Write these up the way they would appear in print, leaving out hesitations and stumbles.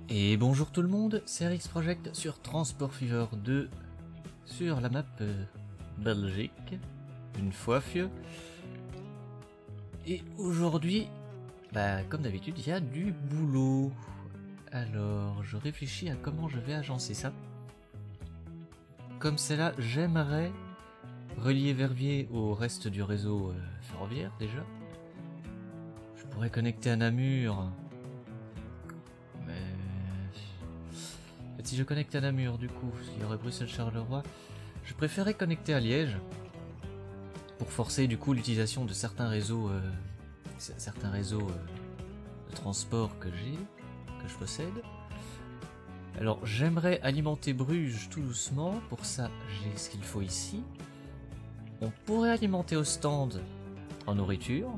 Et bonjour tout le monde, c'est RX Project sur Transport Fever 2 sur la map Belgique, une fois fieux. Et aujourd'hui, comme d'habitude, il y a du boulot. Alors, je réfléchis à comment je vais agencer ça. Comme c'est là, j'aimerais relier Verviers au reste du réseau ferroviaire déjà. Je pourrais connecter à Namur. Si je connecte à Namur, du coup, il y aurait Bruxelles-Charleroi. Je préférais connecter à Liège pour forcer du coup l'utilisation de certains réseaux, de transport que je possède. Alors j'aimerais alimenter Bruges tout doucement. Pour ça, j'ai ce qu'il faut ici. On pourrait alimenter au stand en nourriture.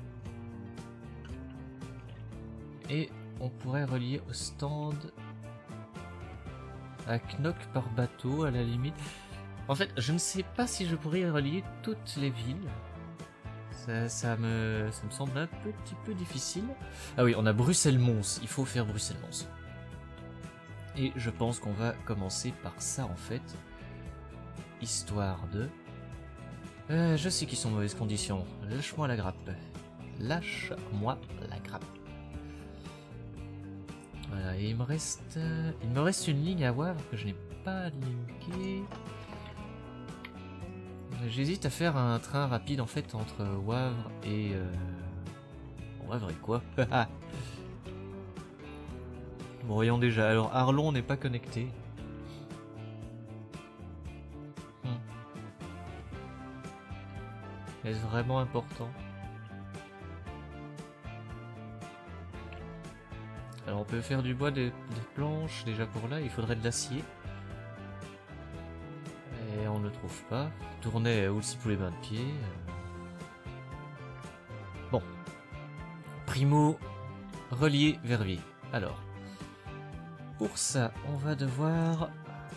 Et on pourrait relier au stand à Knock par bateau à la limite. En fait, je ne sais pas si je pourrais relier toutes les villes. Ça me semble un petit peu difficile. Ah oui, on a Bruxelles-Mons. Il faut faire Bruxelles-Mons. Et je pense qu'on va commencer par ça en fait. Histoire de... je sais qu'ils sont en mauvaises conditions. Lâche-moi la grappe. Lâche-moi la grappe. Voilà, et il me reste une ligne à Wavre que je n'ai pas linkée. J'hésite à faire un train rapide en fait entre Wavre et... Wavre et quoi? Bon, voyons déjà. Alors, Arlon n'est pas connecté. Est-ce vraiment important? Alors on peut faire du bois, des planches, déjà pour là, il faudrait de l'acier. Et on ne trouve pas. Tourner aussi pour les bains de pied. Bon. Primo, relier Verviers. Alors, pour ça, on va devoir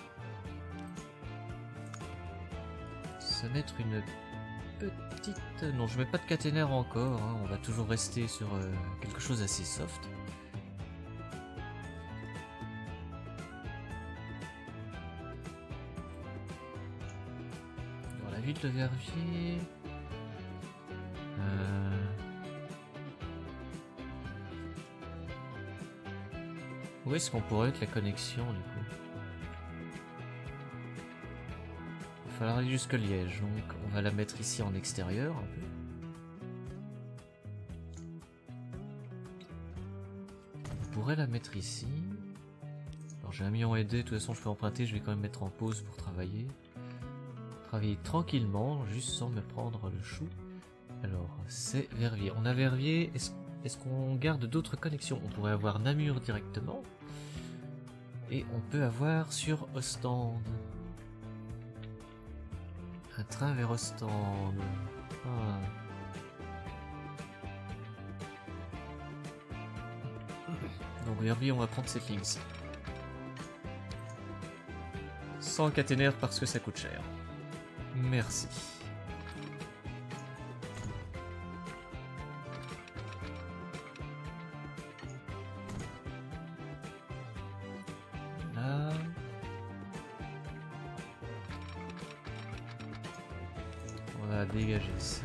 se mettre une petite... Non, je mets pas de caténaire encore, hein. On va toujours rester sur quelque chose d'assez soft. Ville de Verviers. Où est-ce qu'on pourrait être la connexion du coup? Il va falloir aller jusque Liège, donc on va la mettre ici en extérieur un peu. On pourrait la mettre ici. Alors j'ai un million aidé, de toute façon je peux emprunter, je vais quand même mettre en pause pour travailler. Travailler tranquillement, juste sans me prendre le chou. Alors, c'est Verviers. On a Verviers. Est-ce qu'on garde d'autres connexions? On pourrait avoir Namur directement. Et on peut avoir sur Ostende. Un train vers Ostende. Ah. Donc Verviers, on va prendre cette ligne-ci. Sans caténaire parce que ça coûte cher. Merci. Là. On va dégager ça.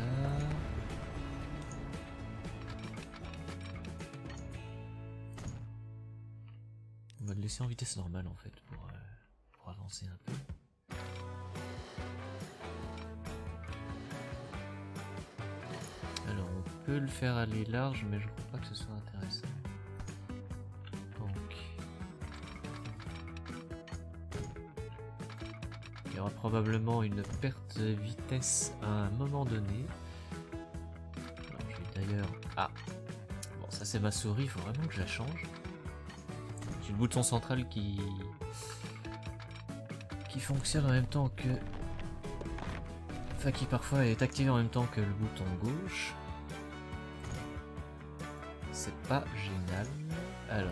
On va le laisser en vitesse normale en fait pour avancer un peu. Alors on peut le faire aller large, mais je crois pas que ce soit intéressant. Donc il y aura probablement une perte de vitesse à un moment donné. Alors je vais d'ailleurs... Ah bon, ça c'est ma souris, il faut vraiment que je la change. J'ai le bouton central qui fonctionne en même temps que... Enfin, qui parfois est activé en même temps que le bouton gauche. C'est pas génial. Alors.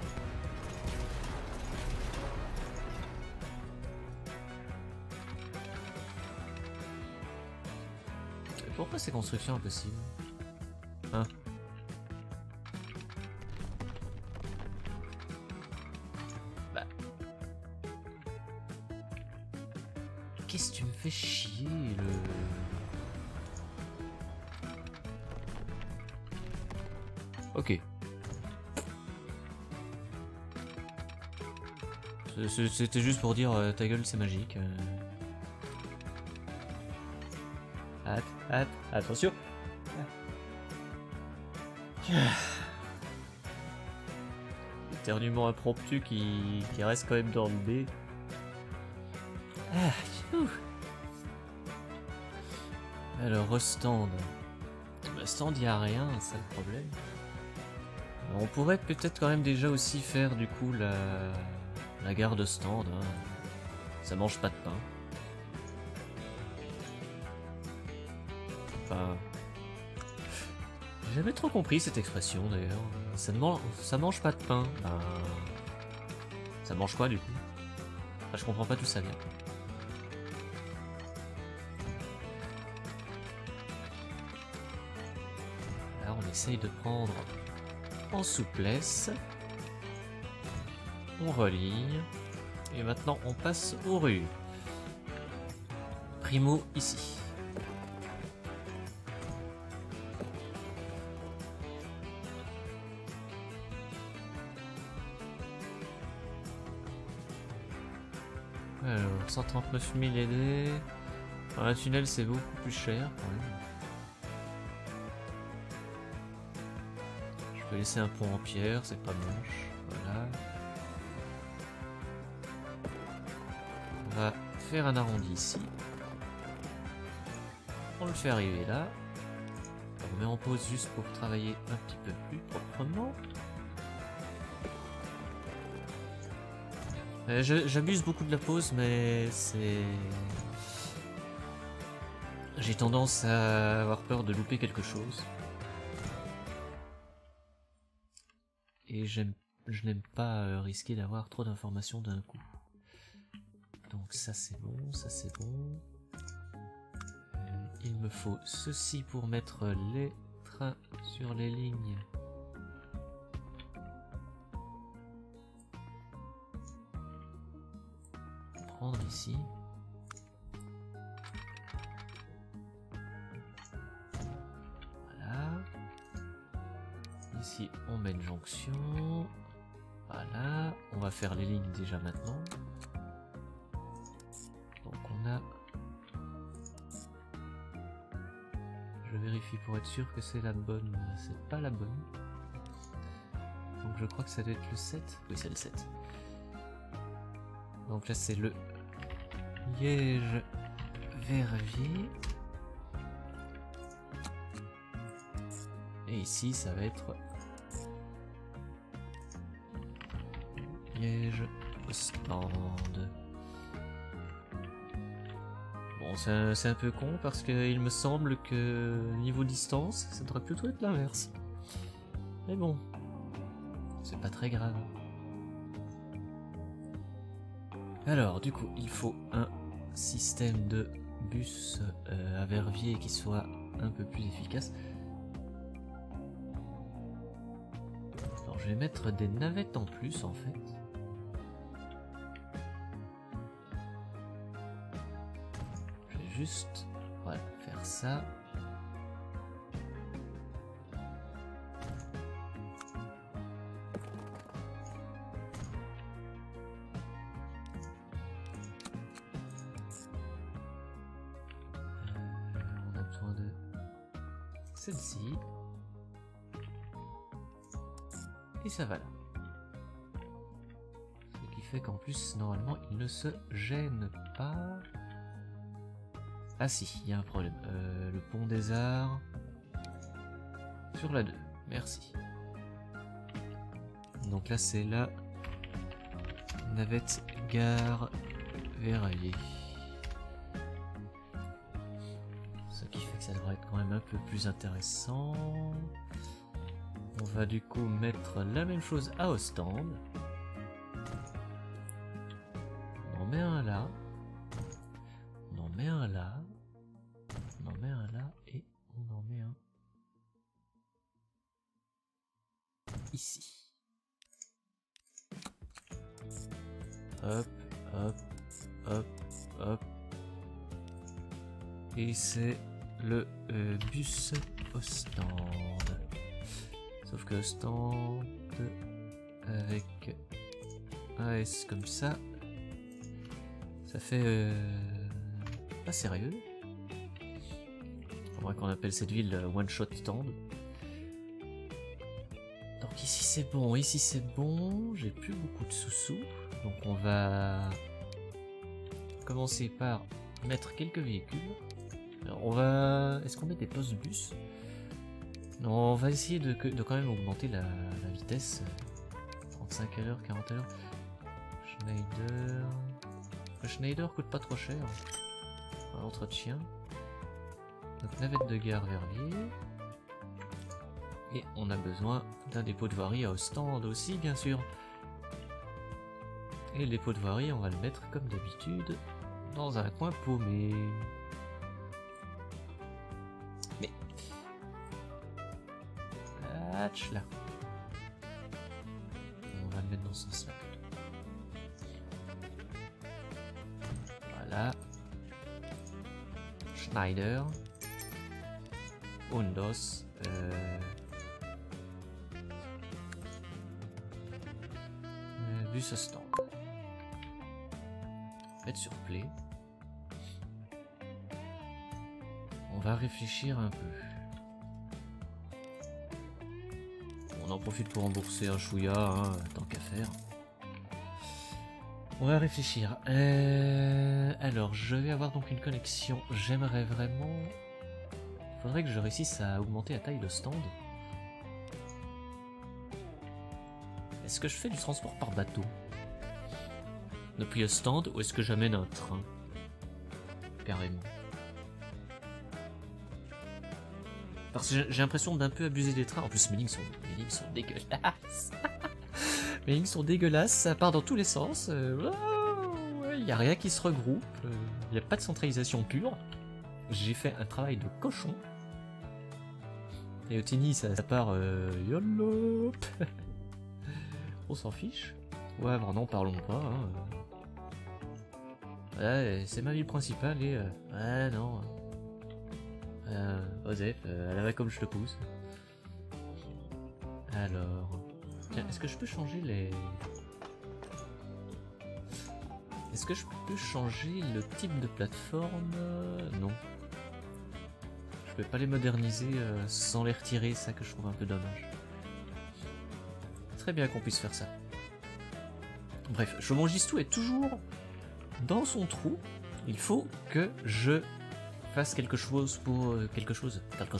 Pourquoi ces constructions impossibles? Hein? Qu'est-ce que tu me fais chier, le... Ok. C'était juste pour dire ta gueule c'est magique. Attention. Éternuement impromptu qui reste quand même dans le B. Alors, restand. Le stand, y a rien, c'est le problème. Alors, on pourrait peut-être quand même déjà aussi faire du coup la gare de stand. Hein. Ça mange pas de pain. Enfin, j'ai jamais trop compris cette expression d'ailleurs. Ça mange pas de pain. Ben, ça mange quoi du coup? Enfin, je comprends pas d'où ça vient. Là, on essaye de prendre en souplesse. On religne. Et maintenant, on passe aux rues. Primo ici. Alors, 139 000 aidés. Un tunnel, c'est beaucoup plus cher quand même. Je peux laisser un pont en pierre, c'est pas moche. Voilà. On va faire un arrondi ici. On le fait arriver là. On met en pause juste pour travailler un petit peu plus proprement. J'abuse beaucoup de la pause, mais c'est... J'ai tendance à avoir peur de louper quelque chose. Et je n'aime pas risquer d'avoir trop d'informations d'un coup. Donc ça c'est bon, ça c'est bon. Il me faut ceci pour mettre les trains sur les lignes. Prendre ici. Voilà. Ici on met une jonction. Voilà. On va faire les lignes déjà maintenant. Donc on a... Je vérifie pour être sûr que c'est la bonne. C'est pas la bonne. Donc je crois que ça doit être le 7. Oui, c'est le 7. Donc là c'est le Liège-Verviers. Et ici ça va être Liège-Ostende. Bon, c'est un peu con parce qu'il me semble que niveau distance, ça devrait plutôt être l'inverse. Mais bon, c'est pas très grave. Alors, du coup, il faut un système de bus à Verviers qui soit un peu plus efficace. Alors, je vais mettre des navettes en plus, en fait. Je vais juste, voilà, faire ça. Celle-ci. Et ça va là. Ce qui fait qu'en plus, normalement, il ne se gêne pas. Ah si, il y a un problème. Le pont des Arts. Sur la 2. Merci. Donc là, c'est la navette gare Verviers. Ça devrait être quand même un peu plus intéressant. On va du coup mettre la même chose à Ostende. On en met un là. On en met un là. On en met un là. Et on en met un ici. Hop, hop, hop, hop. Et c'est le bus au stand. Sauf que stand avec un S comme ça fait pas sérieux. Faudrait qu'on appelle cette ville One Shot Stand. Donc ici c'est bon, j'ai plus beaucoup de sous-sous. Donc on va commencer par mettre quelques véhicules. Alors on va... Est-ce qu'on met des postes bus? Non, on va essayer de quand même augmenter la vitesse. 35 à l'heure, 40 à l'heure. Schneider... Le Schneider coûte pas trop cher. Entretien. Donc navette de gare Verviers. Et on a besoin d'un dépôt de voirie au stand aussi, bien sûr. Et le dépôt de voirie, on va le mettre comme d'habitude dans un coin paumé. Mais... Hatch là. On va le mettre dans ce sens-là. Voilà. Schneider. Windows. Bus au stand. Mettre sur play. On va réfléchir un peu. On en profite pour rembourser un chouïa, hein, tant qu'à faire. On va réfléchir. Alors, je vais avoir donc une connexion. J'aimerais vraiment... Il faudrait que je réussisse à augmenter la taille de stand. Est-ce que je fais du transport par bateau depuis le stand ou est-ce que j'amène un train? Carrément. Parce que j'ai l'impression d'un peu abuser des trains. En plus, mes lignes sont dégueulasses. Mes lignes sont dégueulasses, ça part dans tous les sens. Il n'y a rien qui se regroupe. Il n'y a pas de centralisation pure. J'ai fait un travail de cochon. Et au tennis, ça part YOLO. On s'en fiche. Ouais, n'en parlons pas. Hein. Ouais, c'est ma ville principale et... ouais, non. Osef, à la va comme je te pousse. Alors... Tiens, est-ce que je peux changer les... Est-ce que je peux changer le type de plateforme? Non. Je peux pas les moderniser sans les retirer, ça que je trouve un peu dommage. Très bien qu'on puisse faire ça. Bref, Chaumongistou est toujours dans son trou. Il faut que je fasse quelque chose pour... quelque chose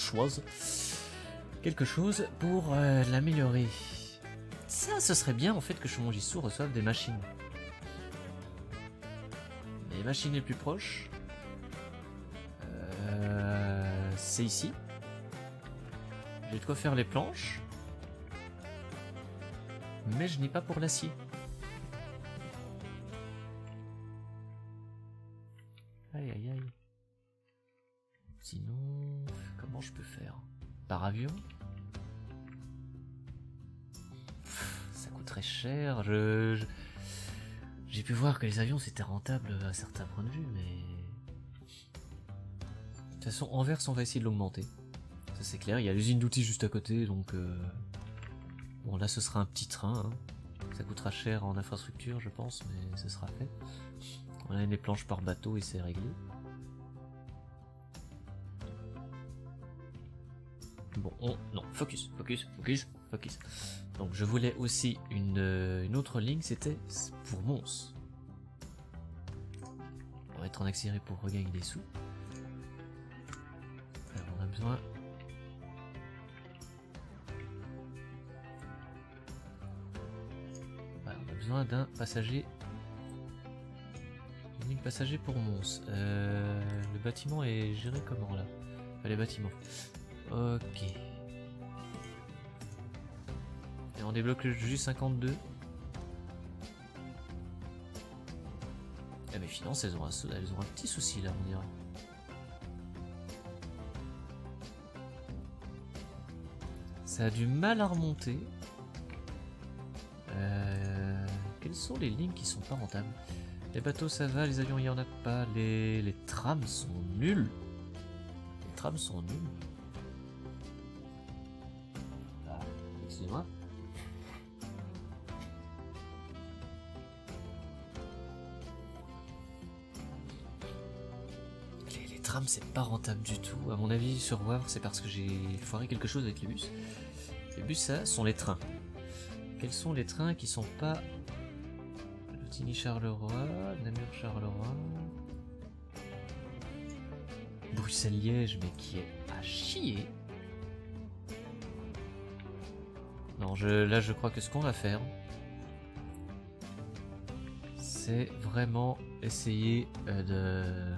pour l'améliorer. Ça, ce serait bien en fait que Chaumongistou reçoive des machines. Les machines les plus proches... c'est ici. J'ai de quoi faire les planches. Mais je n'ai pas pour l'acier. Aïe aïe aïe. Sinon, comment je peux faire? Par avion? Ça coûte très cher. J'ai pu voir que les avions c'était rentable à certains points de vue, mais... De toute façon, Anvers, on va essayer de l'augmenter. Ça c'est clair, il y a l'usine d'outils juste à côté, donc... Bon, là ce sera un petit train. Hein. Ça coûtera cher en infrastructure, je pense, mais ce sera fait. On a des planches par bateau et c'est réglé. Bon, non, focus. Donc je voulais aussi une autre ligne, c'était pour Mons. On va être en accéléré pour regagner des sous. Alors on a besoin... Voilà, on a besoin d'un passager... Une ligne passager pour Mons. Le bâtiment est géré comment là? Enfin, les bâtiments. Ok. Et on débloque le jus 52. Ah, mes finances, elles ont un petit souci là, on dirait. Ça a du mal à remonter. Quelles sont les lignes qui sont pas rentables? Les bateaux ça va, les avions il y en a pas, les trams sont nuls. trams sont nulles. Ah, excusez-moi. Les trams, c'est pas rentable du tout. À mon avis, sur Wavre, c'est parce que j'ai foiré quelque chose avec les bus. Les bus, ça, sont les trains. Quels sont les trains qui sont pas... Tigny-Charleroi, Namur-Charleroi... Bruxelles-Liège, mais qui est à chier. Non, là je crois que ce qu'on va faire, c'est vraiment essayer de...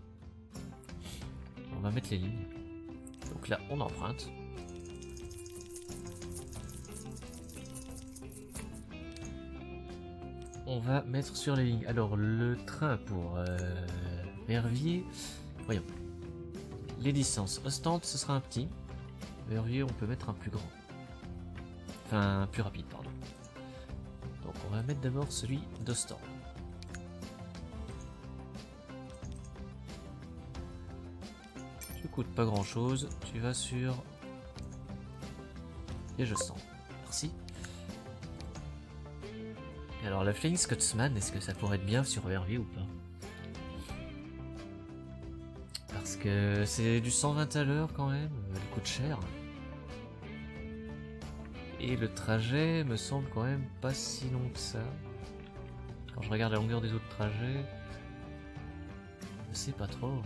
On va mettre les lignes. Donc là, on emprunte. On va mettre sur les lignes. Alors, le train pour Verviers... Voyons. Les distances. Ostende, ce sera un petit. Verviers, on peut mettre un plus grand. Enfin, un plus rapide, pardon. Donc, on va mettre d'abord celui d'Ostende. Tu coûtes pas grand chose. Tu vas sur... Et je sens. Merci. Et alors, la Flying Scotsman, est-ce que ça pourrait être bien sur Verviers ou pas? Parce que c'est du 120 à l'heure quand même, elle coûte cher. Et le trajet me semble quand même pas si long que ça. Quand je regarde la longueur des autres trajets, je sais pas trop.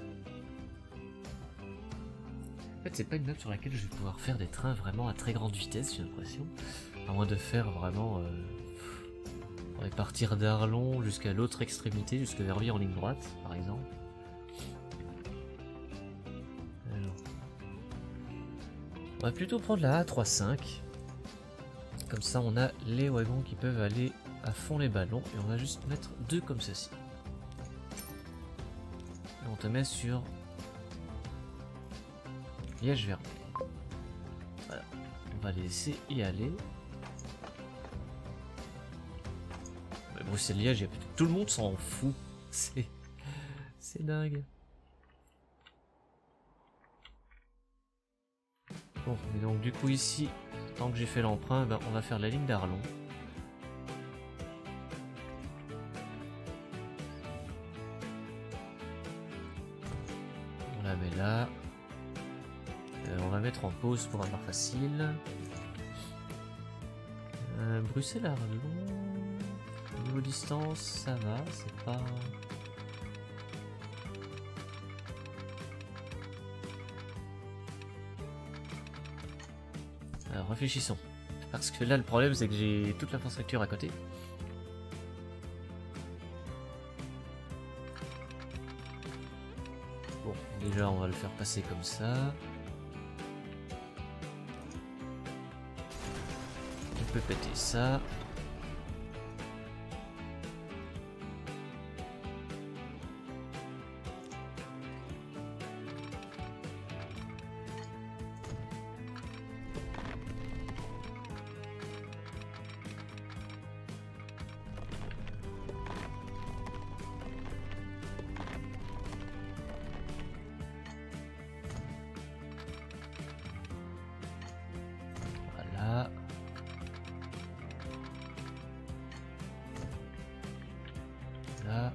En fait, c'est pas une map sur laquelle je vais pouvoir faire des trains vraiment à très grande vitesse, j'ai l'impression. À moins de faire vraiment... on va partir d'Arlon jusqu'à l'autre extrémité, jusqu'à Verviers en ligne droite, par exemple. On va plutôt prendre la A35. Comme ça, on a les wagons qui peuvent aller à fond les ballons. Et on va juste mettre deux comme ceci. Et on te met sur Liège-Verviers. Voilà. On va les laisser y aller. Mais Bruxelles-Liège, tout le monde s'en fout. C'est dingue. Bon, et donc du coup ici, tant que j'ai fait l'emprunt, ben, on va faire la ligne d'Arlon. On la met là. On va mettre en pause pour avoir facile. Bruxelles-Arlon. Niveau distance, ça va, c'est pas... Alors réfléchissons. Parce que là le problème c'est que j'ai toute l'infrastructure à côté. Bon, déjà on va le faire passer comme ça. On peut péter ça. Voilà. Là.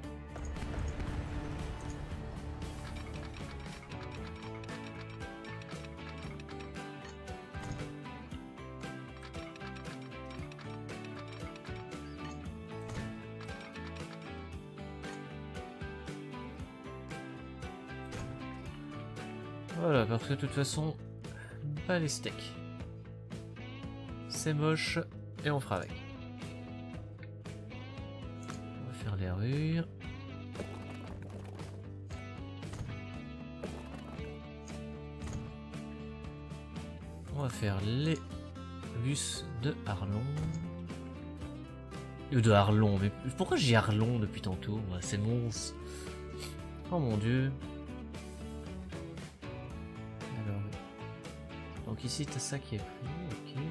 Voilà, parce que de toute façon, pas les steaks. C'est moche et on fera avec. On va faire les rues. On va faire les bus de Arlon. De Arlon, mais pourquoi j'ai Arlon depuis tantôt? C'est monstre. Oh mon dieu. Alors, donc ici t'as ça qui est pris, ok.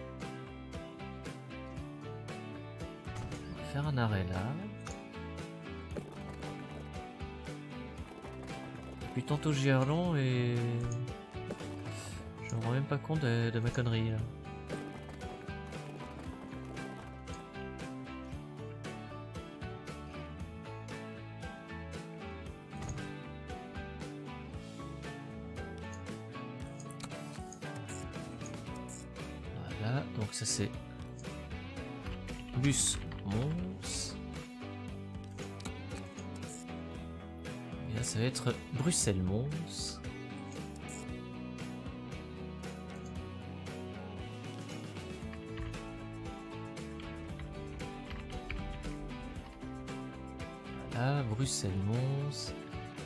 On va faire un arrêt là. Depuis tantôt j'y relance et... je me rends même pas compte de ma connerie là. Voilà, donc ça c'est bus Mons. Et là ça va être Bruxelles-Mons. Voilà, Bruxelles-Mons.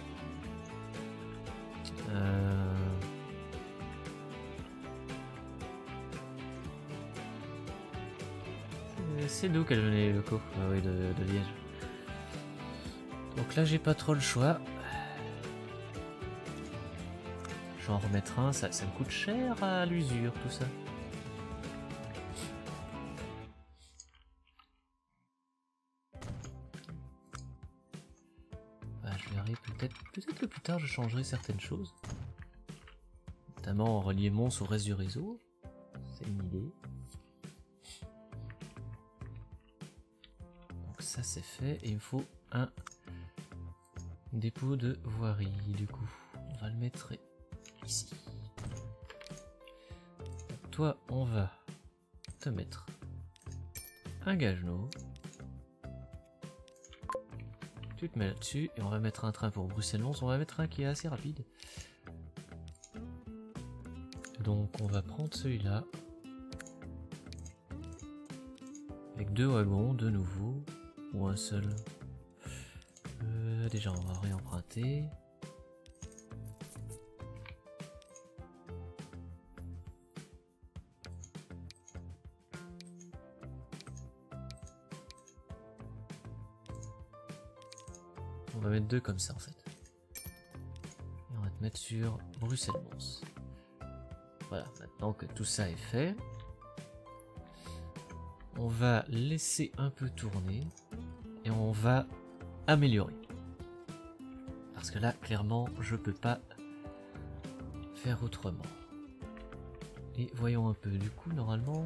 C'est d'où qu'elle venait les locaux? Ah oui, de Liège. Donc là j'ai pas trop le choix. Je vais en remettre un, ça me coûte cher à l'usure tout ça. Bah, je verrai peut-être que plus tard je changerai certaines choses. Notamment en relier Mons au reste du réseau. C'est une idée. Ça c'est fait et il me faut un dépôt de voirie du coup. On va le mettre ici. Toi on va te mettre un Gaggenau. Tu te mets là-dessus et on va mettre un train pour Bruxelles-Mons. On va mettre un qui est assez rapide. Donc on va prendre celui-là. Avec 2 wagons de nouveau. Ou un seul. Déjà on va réemprunter. On va mettre 2 comme ça en fait. Et on va te mettre sur Bruxelles-Mons. Voilà, maintenant que tout ça est fait, on va laisser un peu tourner et on va améliorer. Parce que là, clairement, je peux pas faire autrement. Et voyons un peu, du coup, normalement...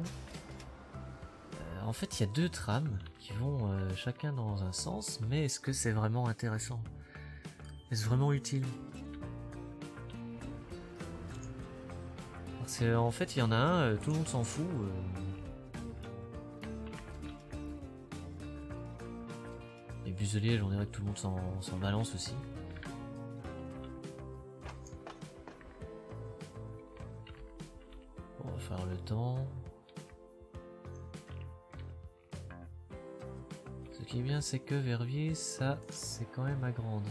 en fait, il y a 2 trams qui vont chacun dans un sens, mais est-ce que c'est vraiment intéressant? Est-ce vraiment utile? Parce qu'en fait, il y en a un, tout le monde s'en fout. Les bus de Liège, on dirait que tout le monde s'en balance aussi. On va faire le temps. Ce qui est bien, c'est que Verviers, ça, c'est quand même agrandi.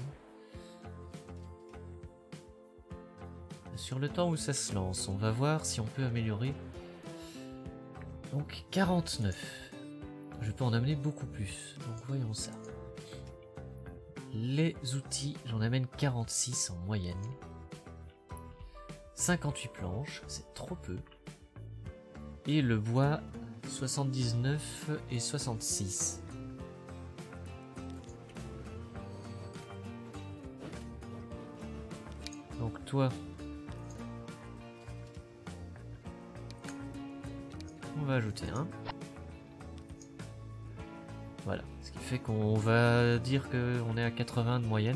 Sur le temps où ça se lance, on va voir si on peut améliorer. Donc 49. Je peux en amener beaucoup plus. Donc voyons ça. Les outils, j'en amène 46 en moyenne. 58 planches, c'est trop peu. Et le bois, 79 et 66. Donc toi, on va ajouter un. Voilà, ce qui fait qu'on va dire qu'on est à 80 de moyenne.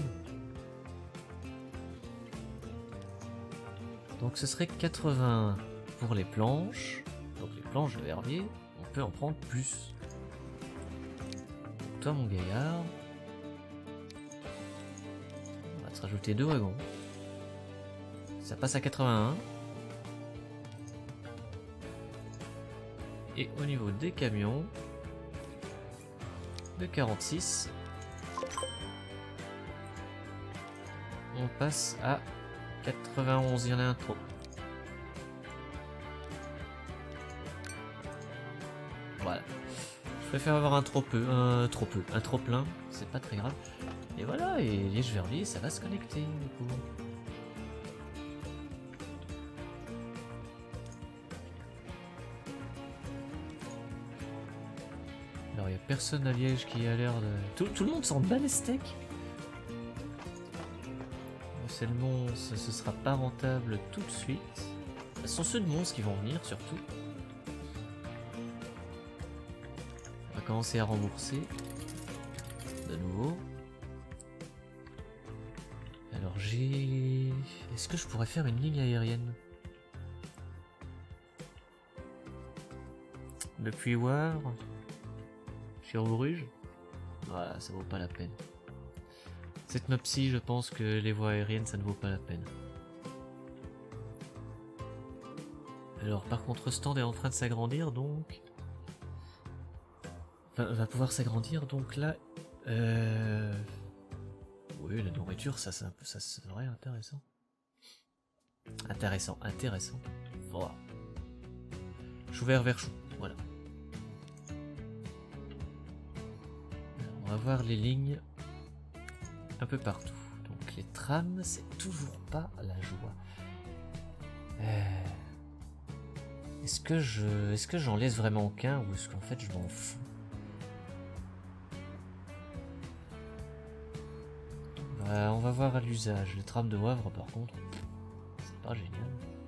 Donc ce serait 80 pour les planches. Donc les planches de Verviers, on peut en prendre plus. Donc toi mon gaillard, on va te rajouter 2 wagons. Ça passe à 81. Et au niveau des camions, de 46, on passe à 91, il y en a un trop. Voilà. Je préfère avoir un trop plein, c'est pas très grave. Et voilà, et Liège-Verviers, ça va se connecter du coup. Alors il n'y a personne à Liège qui a l'air de... Tout le monde s'en bat les steaks. Bruxelles-Mons, ce sera pas rentable tout de suite. Ce sont ceux de Mons qui vont venir surtout. On va commencer à rembourser. De nouveau. Alors j'ai... Est-ce que je pourrais faire une ligne aérienne? Depuis Wavre sur Bruges? Voilà, ça vaut pas la peine. Cette map-ci, je pense que les voies aériennes, ça ne vaut pas la peine. Alors, par contre, Stand est en train de s'agrandir, donc... Enfin, va pouvoir s'agrandir, donc là... Oui, la nourriture, ça serait intéressant. Intéressant. Voilà. Chou vert vers chou, voilà. Alors, on va voir les lignes un peu partout. Donc les trams, c'est toujours pas la joie. Est-ce que j'en laisse vraiment qu'un ou est-ce qu'en fait je m'en fous? On va voir à l'usage. Le tram de Wavre par contre, c'est pas génial.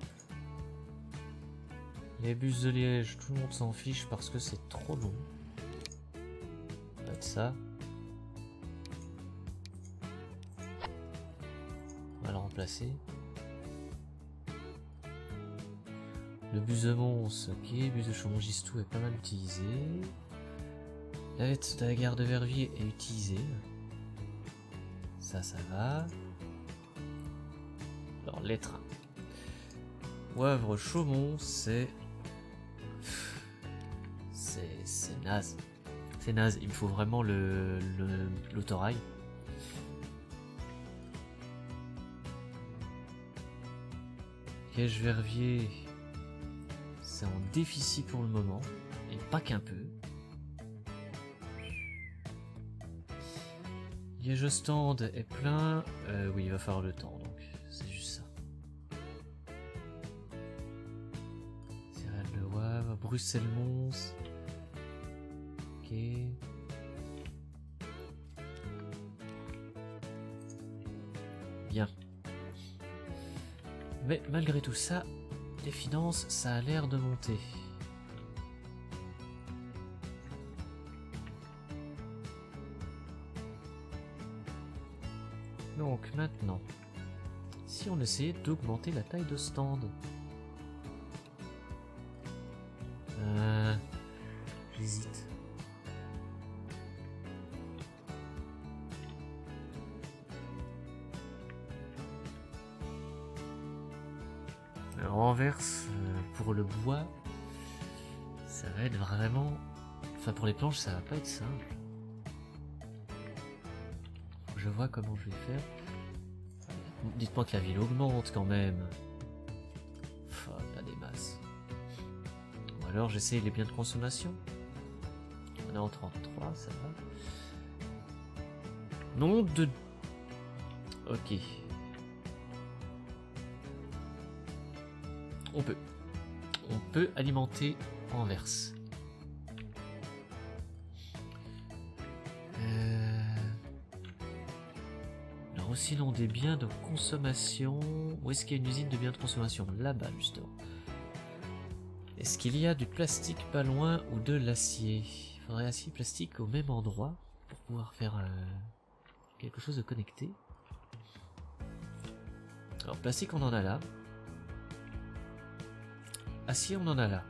Les bus de Liège, tout le monde s'en fiche parce que c'est trop long. Ça va être ça. On va le remplacer. Le bus de Mons, ok, le bus de Chaumont-Gistou est pas mal utilisé. La navette de la gare de Verviers est utilisée. Ça va. Alors les trains. Wavre Chaumont, c'est naze. C'est naze, il me faut vraiment l'autorail. Liège Verviers, c'est en déficit pour le moment, et pas qu'un peu. Liège Stand est plein, oui il va falloir le temps, donc c'est juste ça. Céréales de Wavre, Bruxelles-Mons. Ok. Bien. Mais malgré tout ça, les finances, ça a l'air de monter. Donc maintenant, si on essayait d'augmenter la taille de stand. J'hésite. Anvers, pour le bois, ça va être vraiment... Enfin pour les planches ça va pas être simple. Je vois comment je vais faire. Dites-moi que la ville augmente quand même. Pas des masses. Ou alors j'essaye les biens de consommation. On est en 33, ça va. Nom de... Ok. On peut alimenter Anvers. Alors aussi l'on des biens de consommation. Où est-ce qu'il y a une usine de biens de consommation? Là-bas justement. Est-ce qu'il y a du plastique pas loin ou de l'acier? Il faudrait acier et plastique au même endroit pour pouvoir faire quelque chose de connecté. Alors plastique on en a là. Acier, on en a là.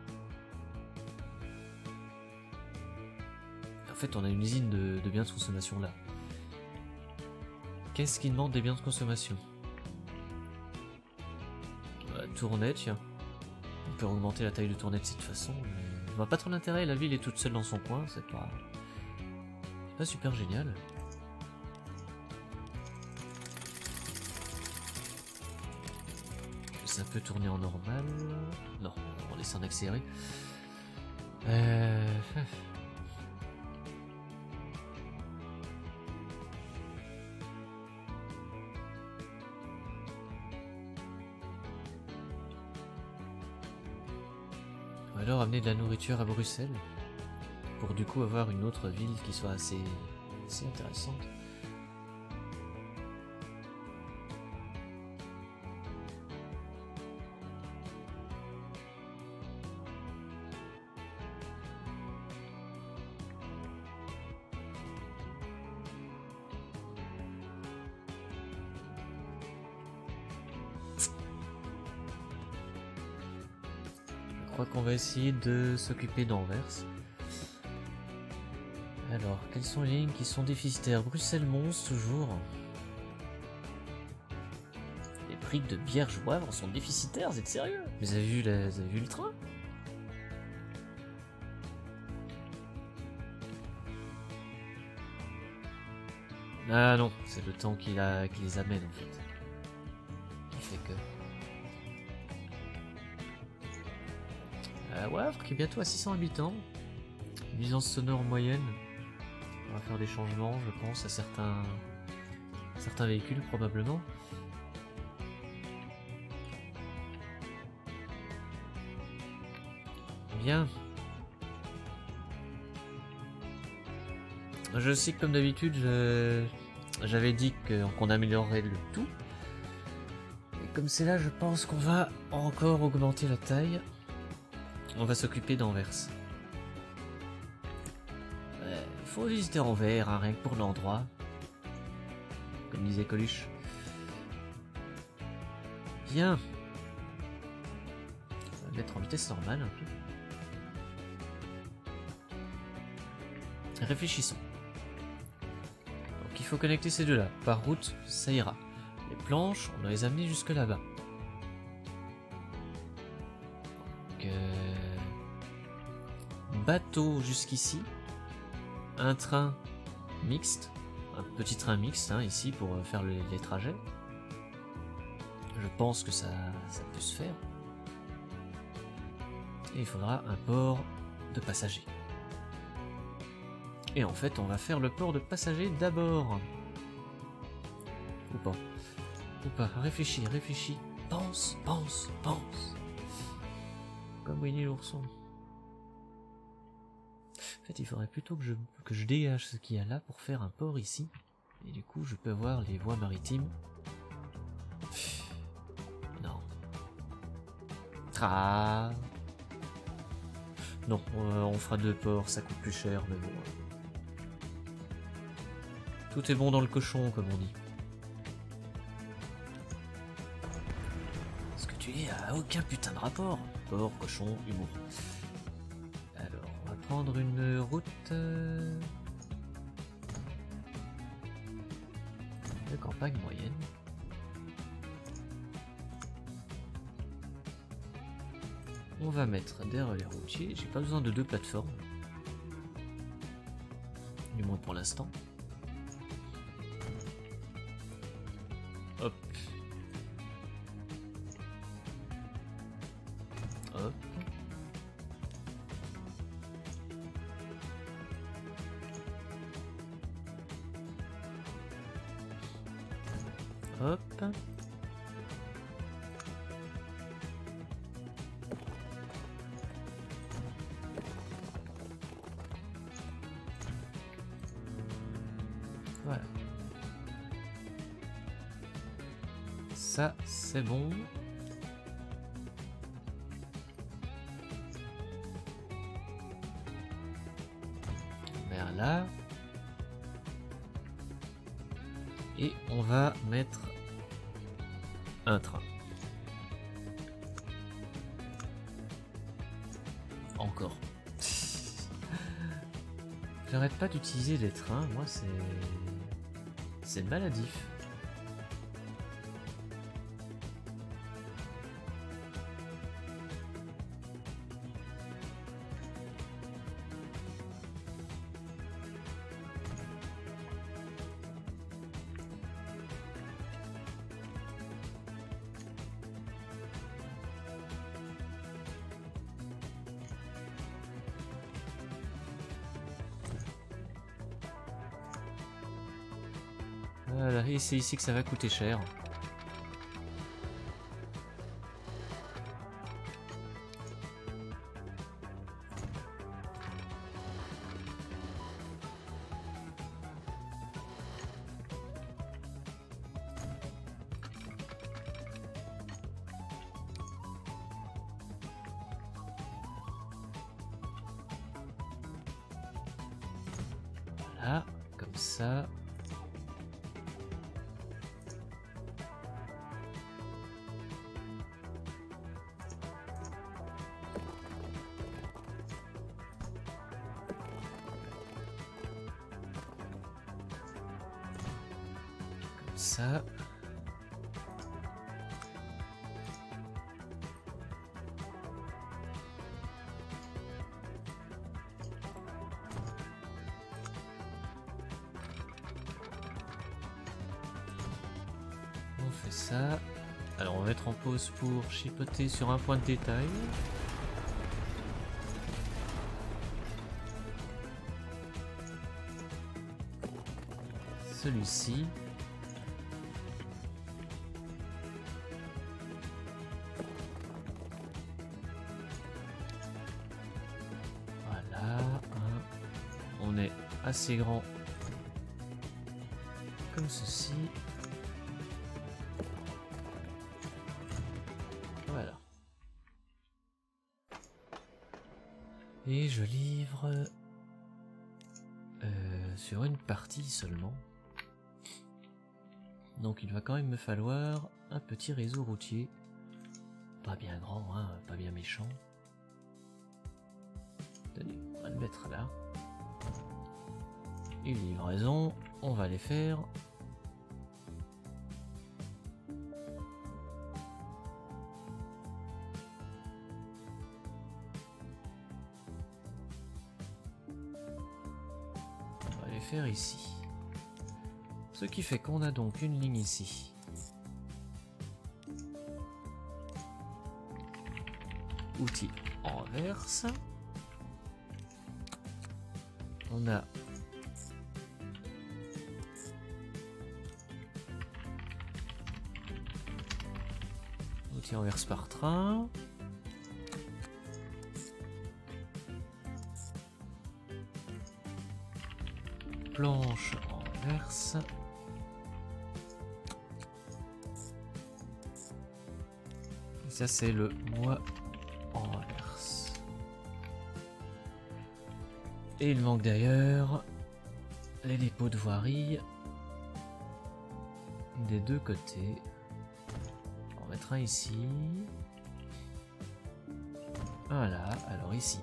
En fait, on a une usine de biens de consommation là. Qu'est-ce qui demande des biens de consommation? Tournette, tiens. On peut augmenter la taille de tournette de cette façon. Mais... je vois pas trop l'intérêt, la ville est toute seule dans son coin, c'est pas super génial. Ça peut tourner en normal. Non, on laisse en accéléré. Ou alors amener de la nourriture à Bruxelles. Pour du coup avoir une autre ville qui soit assez intéressante. crois qu'on va essayer de s'occuper d'Anvers. Alors, quelles sont les lignes qui sont déficitaires? Bruxelles-Mons, toujours. Les prix de Bière-Jouavre sont déficitaires, vous êtes sérieux? Mais vous avez vu le train? Ah non, c'est le temps qui les amène en fait. Qui fait que... Wavre qui est bientôt à 600 habitants. Nuisance sonore moyenne. On va faire des changements, je pense, à certains véhicules probablement. Bien. Je sais que comme d'habitude, j'avais dit qu'on améliorerait le tout. Et comme c'est là, je pense qu'on va encore augmenter la taille. On va s'occuper d'Anvers. Il faut visiter Anvers, hein, rien que pour l'endroit. Comme disait Coluche. Bien. On va mettre en vitesse normale un peu. Réfléchissons. Donc il faut connecter ces deux-là. Par route, ça ira. Les planches, on doit les amener jusque là-bas. Donc, bateau jusqu'ici. Un train mixte. Un petit train mixte hein, ici pour faire les trajets. Je pense que ça peut se faire. Et il faudra un port de passagers. Et en fait, on va faire le port de passagers d'abord. Ou pas. Ou pas. Réfléchis, réfléchis. Pense, pense, pense. Comme Winnie l'ourson. En fait, il faudrait plutôt que je dégage ce qu'il y a là pour faire un port ici. Et du coup, je peux avoir les voies maritimes. Non. Ah. Non, on fera deux ports, ça coûte plus cher, mais bon. Tout est bon dans le cochon, comme on dit. Ce que tu dis a aucun putain de rapport. Porc, cochon, humour. Alors, on va prendre une route... de campagne moyenne. On va mettre des relais routiers. J'ai pas besoin de deux plateformes. Du moins pour l'instant. Hop. Hop. Hop. Voilà. Ça, c'est bon. Vers là. Et on va mettre un train. Encore. J'arrête pas d'utiliser les trains, moi c'est maladif. Voilà, et c'est ici que ça va coûter cher. Voilà, comme ça. ça. On fait ça. Alors on va mettre en pause pour chipoter sur un point de détail. Celui-ci. Voilà. On est assez grand comme ceci. Voilà. Et je livre sur une partie seulement. Donc il va quand même me falloir un petit réseau routier. Pas bien grand, hein, pas bien méchant. Tenez, on va le mettre là. Et les livraisons, on va les faire. On va les faire ici. Ce qui fait qu'on a donc une ligne ici. Outil renverse. On a outil renverse par train. Planche renverse. Ça c'est le moi en renverse. Et il manque d'ailleurs les dépôts de voirie des deux côtés. On va mettre un ici. Voilà, alors ici.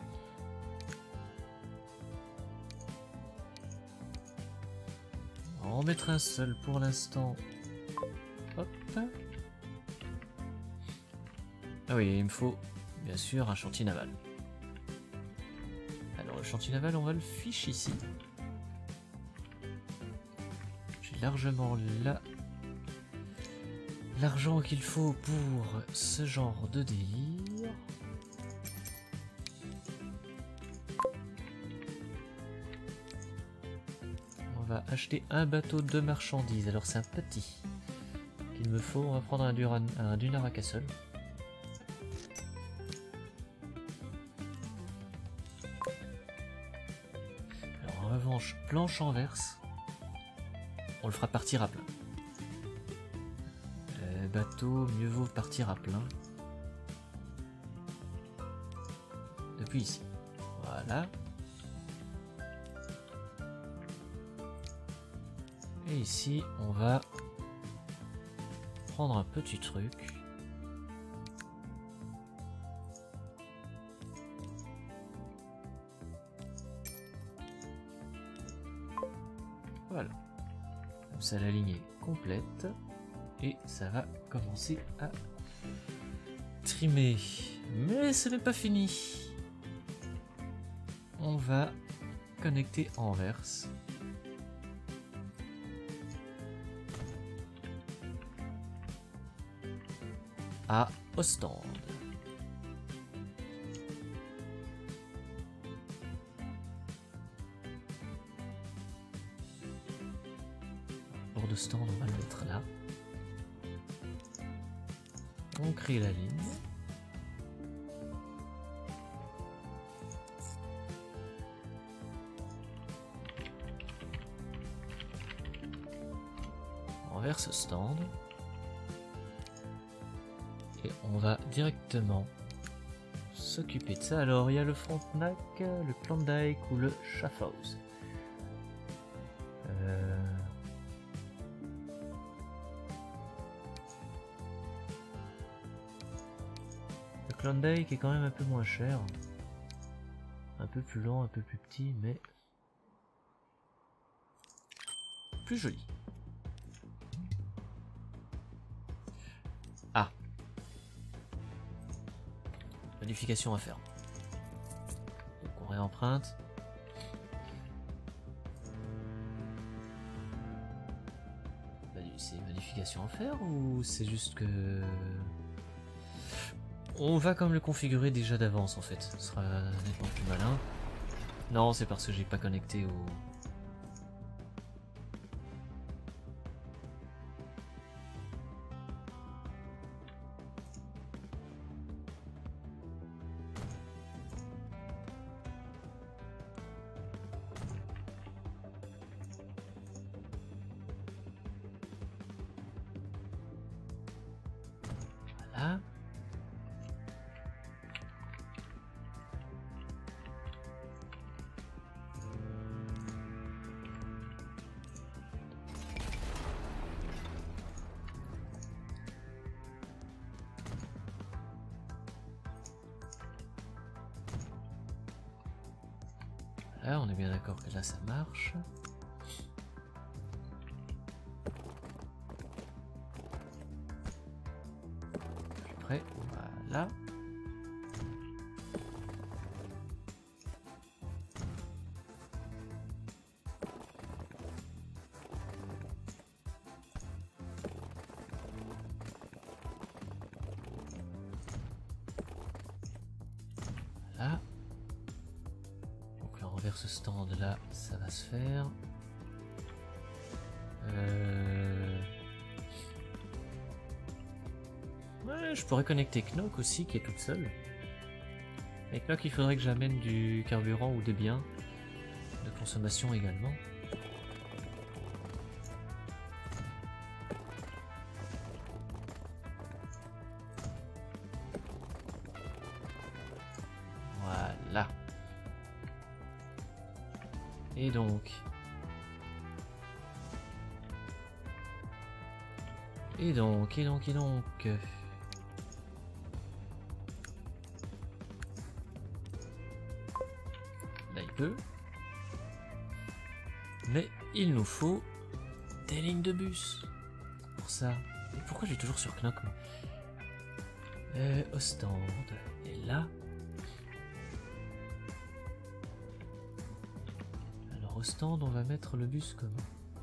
On va en mettre un seul pour l'instant. Hop. Ah oui, il me faut bien sûr un chantier naval. Alors le chantier naval, on va le ficher ici. J'ai largement là l'argent qu'il faut pour ce genre de délire. On va acheter un bateau de marchandises. Alors c'est un petit qu'il me faut. On va prendre un Dunar Castle. En revanche, planche en verse, on le fera partir à plein. Bateau, mieux vaut partir à plein. Depuis ici. Voilà. Et ici, on va prendre un petit truc. Voilà. Comme ça, la ligne est complète. Et ça va commencer à trimer. Mais ce n'est pas fini. On va connecter en verse. À Ostende. Bord d'Ostende, on va le mettre là. On crée la ligne. On verse Ostende. Et on va directement s'occuper de ça. Alors il y a le Frontenac, le Klondike ou le Schaffhouse. Le Klondike est quand même un peu moins cher. Un peu plus lent, un peu plus petit, mais plus joli. Modification à faire. Donc on réemprunte. C'est une modification à faire ou c'est juste que... On va comme le configurer déjà d'avance en fait. Ce sera nettement plus malin. Non, c'est parce que j'ai pas connecté au... Voilà. Voilà, on est bien d'accord que là ça marche. Je suis prêt, voilà. Voilà. Donc là envers ce stand là, ça va se faire. Ouais, je pourrais connecter Knock aussi qui est toute seule. Avec Knock il faudrait que j'amène du carburant ou des biens de consommation également. Voilà. Et donc... Et donc... Là il peut. Mais il nous faut des lignes de bus. Pour ça. Et pourquoi j'ai toujours sur Knock au stand. Et là... Alors au stand on va mettre le bus comment?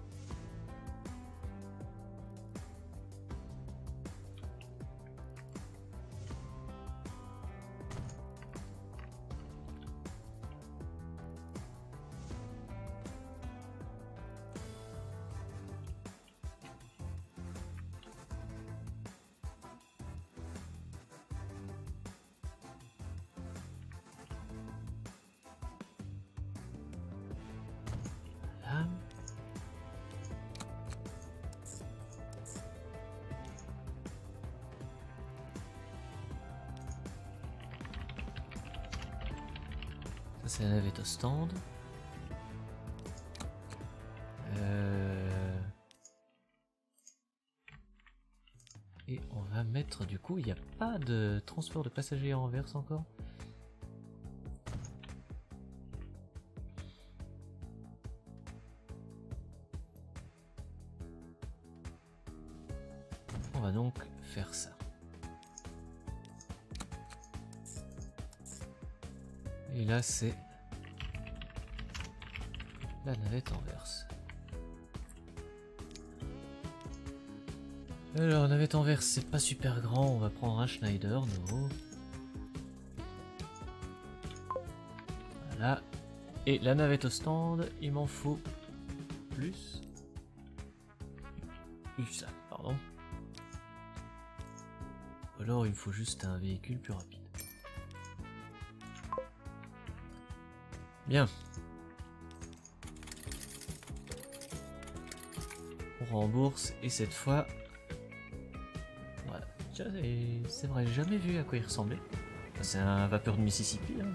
C'est la navette au stand. Et on va mettre du coup, il n'y a pas de transport de passagers à Anvers encore. On va donc faire ça. Et là c'est la navette Anvers. Alors navette Anvers c'est pas super grand, on va prendre un Schneider nouveau. Voilà. Et la navette au stand, il m'en faut plus. Ça, pardon. Alors il me faut juste un véhicule plus rapide. Bien. On rembourse et cette fois... Voilà. C'est vrai, j'ai jamais vu à quoi il ressemblait. C'est un vapeur de Mississippi. Hein.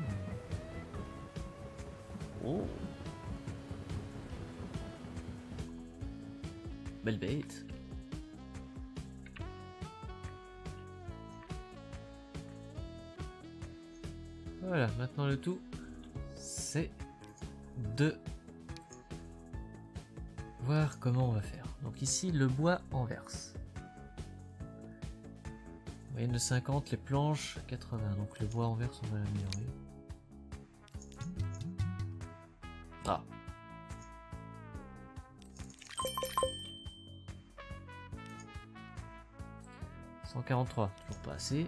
Oh. Belle bête. Voilà, maintenant le tout, c'est de voir comment on va faire. Donc ici, le bois Anvers. Moyenne de 50, les planches 80, donc le bois en verse on va l'améliorer. Ah. « 143, toujours pas assez.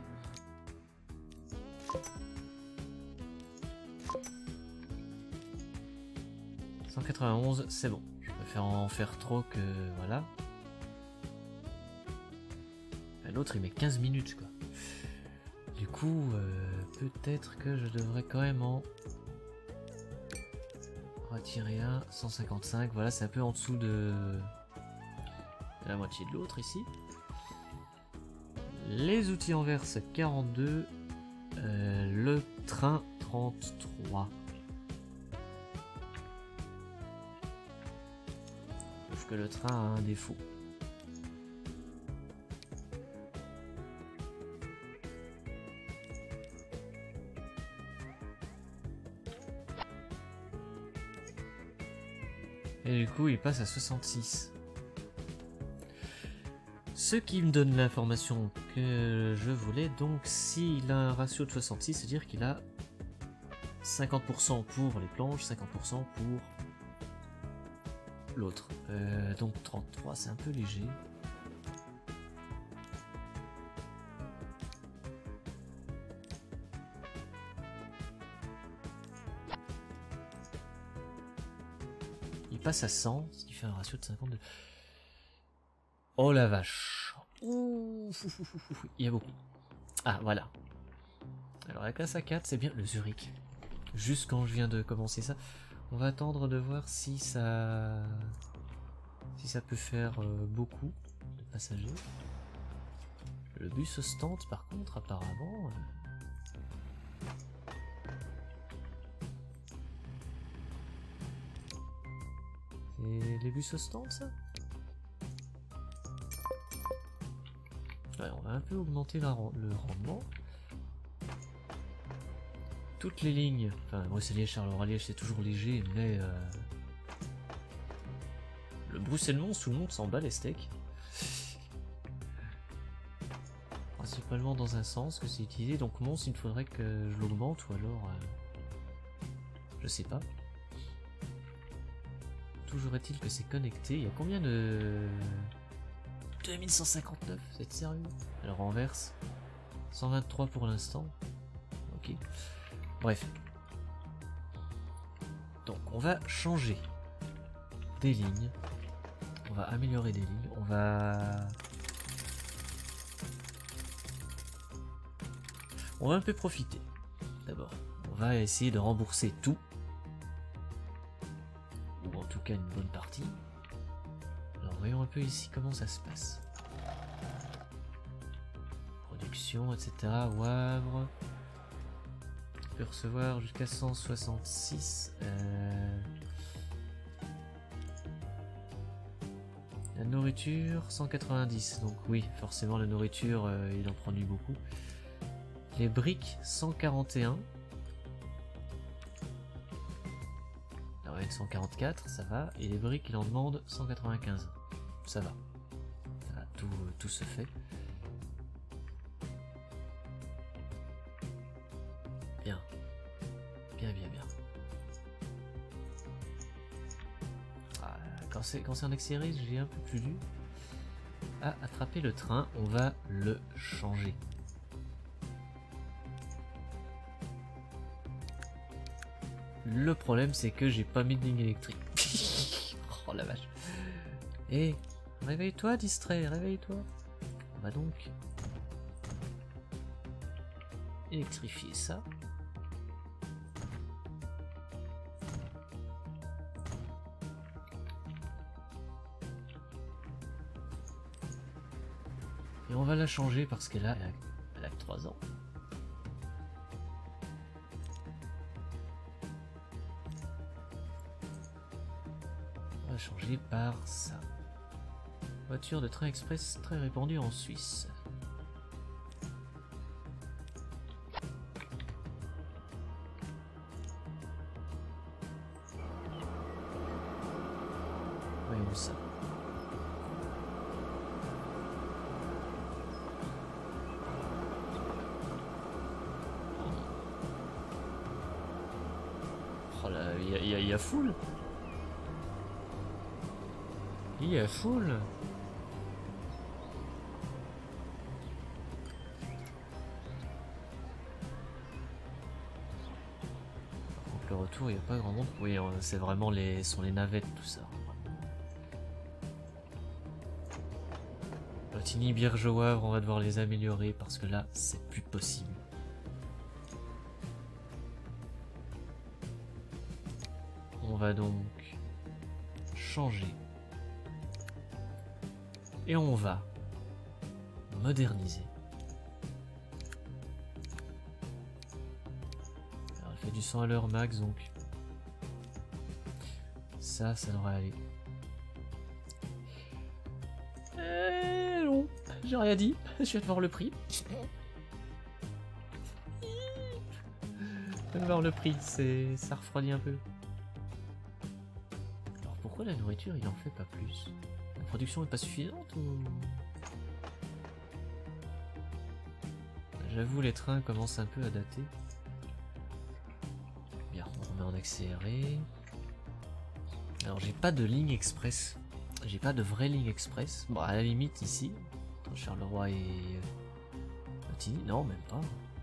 191, c'est bon. Je préfère en faire trop que... voilà. L'autre il met 15 minutes quoi. Du coup, peut-être que je devrais quand même en retirer un. 155, voilà, c'est un peu en dessous de la moitié de l'autre ici. Les outils en verse 42. Le train 33. Sauf que le train a un défaut. Et du coup, il passe à 66. Ce qui me donne l'information que je voulais. Donc, s'il a un ratio de 66, c'est-à-dire qu'il a 50% pour les planches, 50% pour l'autre. Donc 33, c'est un peu léger. Il passe à 100, ce qui fait un ratio de 52. Oh la vache. Ouh, il y a beaucoup. Ah, voilà. Alors la classe A4, c'est bien le Zurich. Juste quand je viens de commencer ça, on va attendre de voir si ça peut faire beaucoup de passagers. Le bus stand, par contre, apparemment... c'est les bus stand, ça? Ouais, on va un peu augmenter le rendement. Toutes les lignes, enfin Bruxelles-Liège, Charleroi-Liège c'est toujours léger, mais le Bruxelles-Mons, tout le monde s'en bat les steaks. Principalement dans un sens que c'est utilisé, donc Mons il faudrait que je l'augmente ou alors je sais pas. Toujours est-il que c'est connecté. Il y a combien de... 2159, c'est sérieux? Alors en verse 123 pour l'instant. Ok. Bref. Donc on va changer des lignes. On va améliorer des lignes. On va un peu profiter. D'abord, on va essayer de rembourser tout. Ou en tout cas une bonne partie. Alors voyons un peu ici comment ça se passe. Production, etc. Wavre. On peut recevoir jusqu'à 166. La nourriture, 190. Donc oui, forcément la nourriture, il en produit beaucoup. Les briques, 141. La moyenne 144, ça va. Et les briques, il en demande 195. Ça va. Ça va, tout se fait. Bien. Bien. Ah, quand c'est en accéléré, j'ai un peu plus lu. À attraper le train, on va le changer. Le problème, c'est que j'ai pas mis de ligne électrique. Oh la vache. Et réveille-toi, distrait, réveille-toi. On va donc électrifier ça. Et on va la changer parce qu'elle a 3 ans. On va changer par ça. Voiture de train express très répandue en Suisse. Voyons ça. il y a full. Il y a full. Donc le retour, il n'y a pas grand monde. Oui, c'est vraiment sont les navettes, tout ça. Lotini, Birge au Havre, on va devoir les améliorer parce que là, c'est plus possible. On va donc changer. Et on va moderniser. Alors, elle fait du 100 à l'heure max, donc ça devrait aller. Non, j'ai rien dit. Je viens de voir le prix. Je viens de voir le prix, ça refroidit un peu. Alors pourquoi la nourriture, il en fait pas plus? La production est pas suffisante ou... J'avoue, les trains commencent un peu à dater. Bien, on remet en accéléré. Alors j'ai pas de ligne express. J'ai pas de vraie ligne express. Bon, à la limite ici, entre Charleroi et Montigny, non, même pas.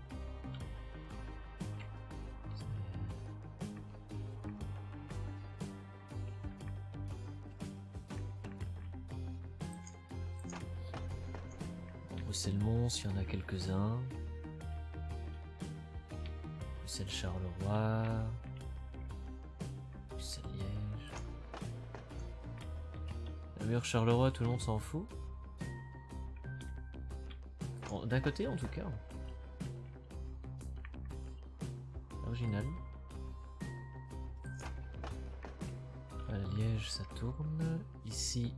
Bruxelles-Mons, il y en a quelques-uns. Bruxelles-Charleroi. Bruxelles-Liège. La meilleure Charleroi, tout le monde s'en fout. Bon, d'un côté, en tout cas. Original. À Liège, ça tourne. Ici.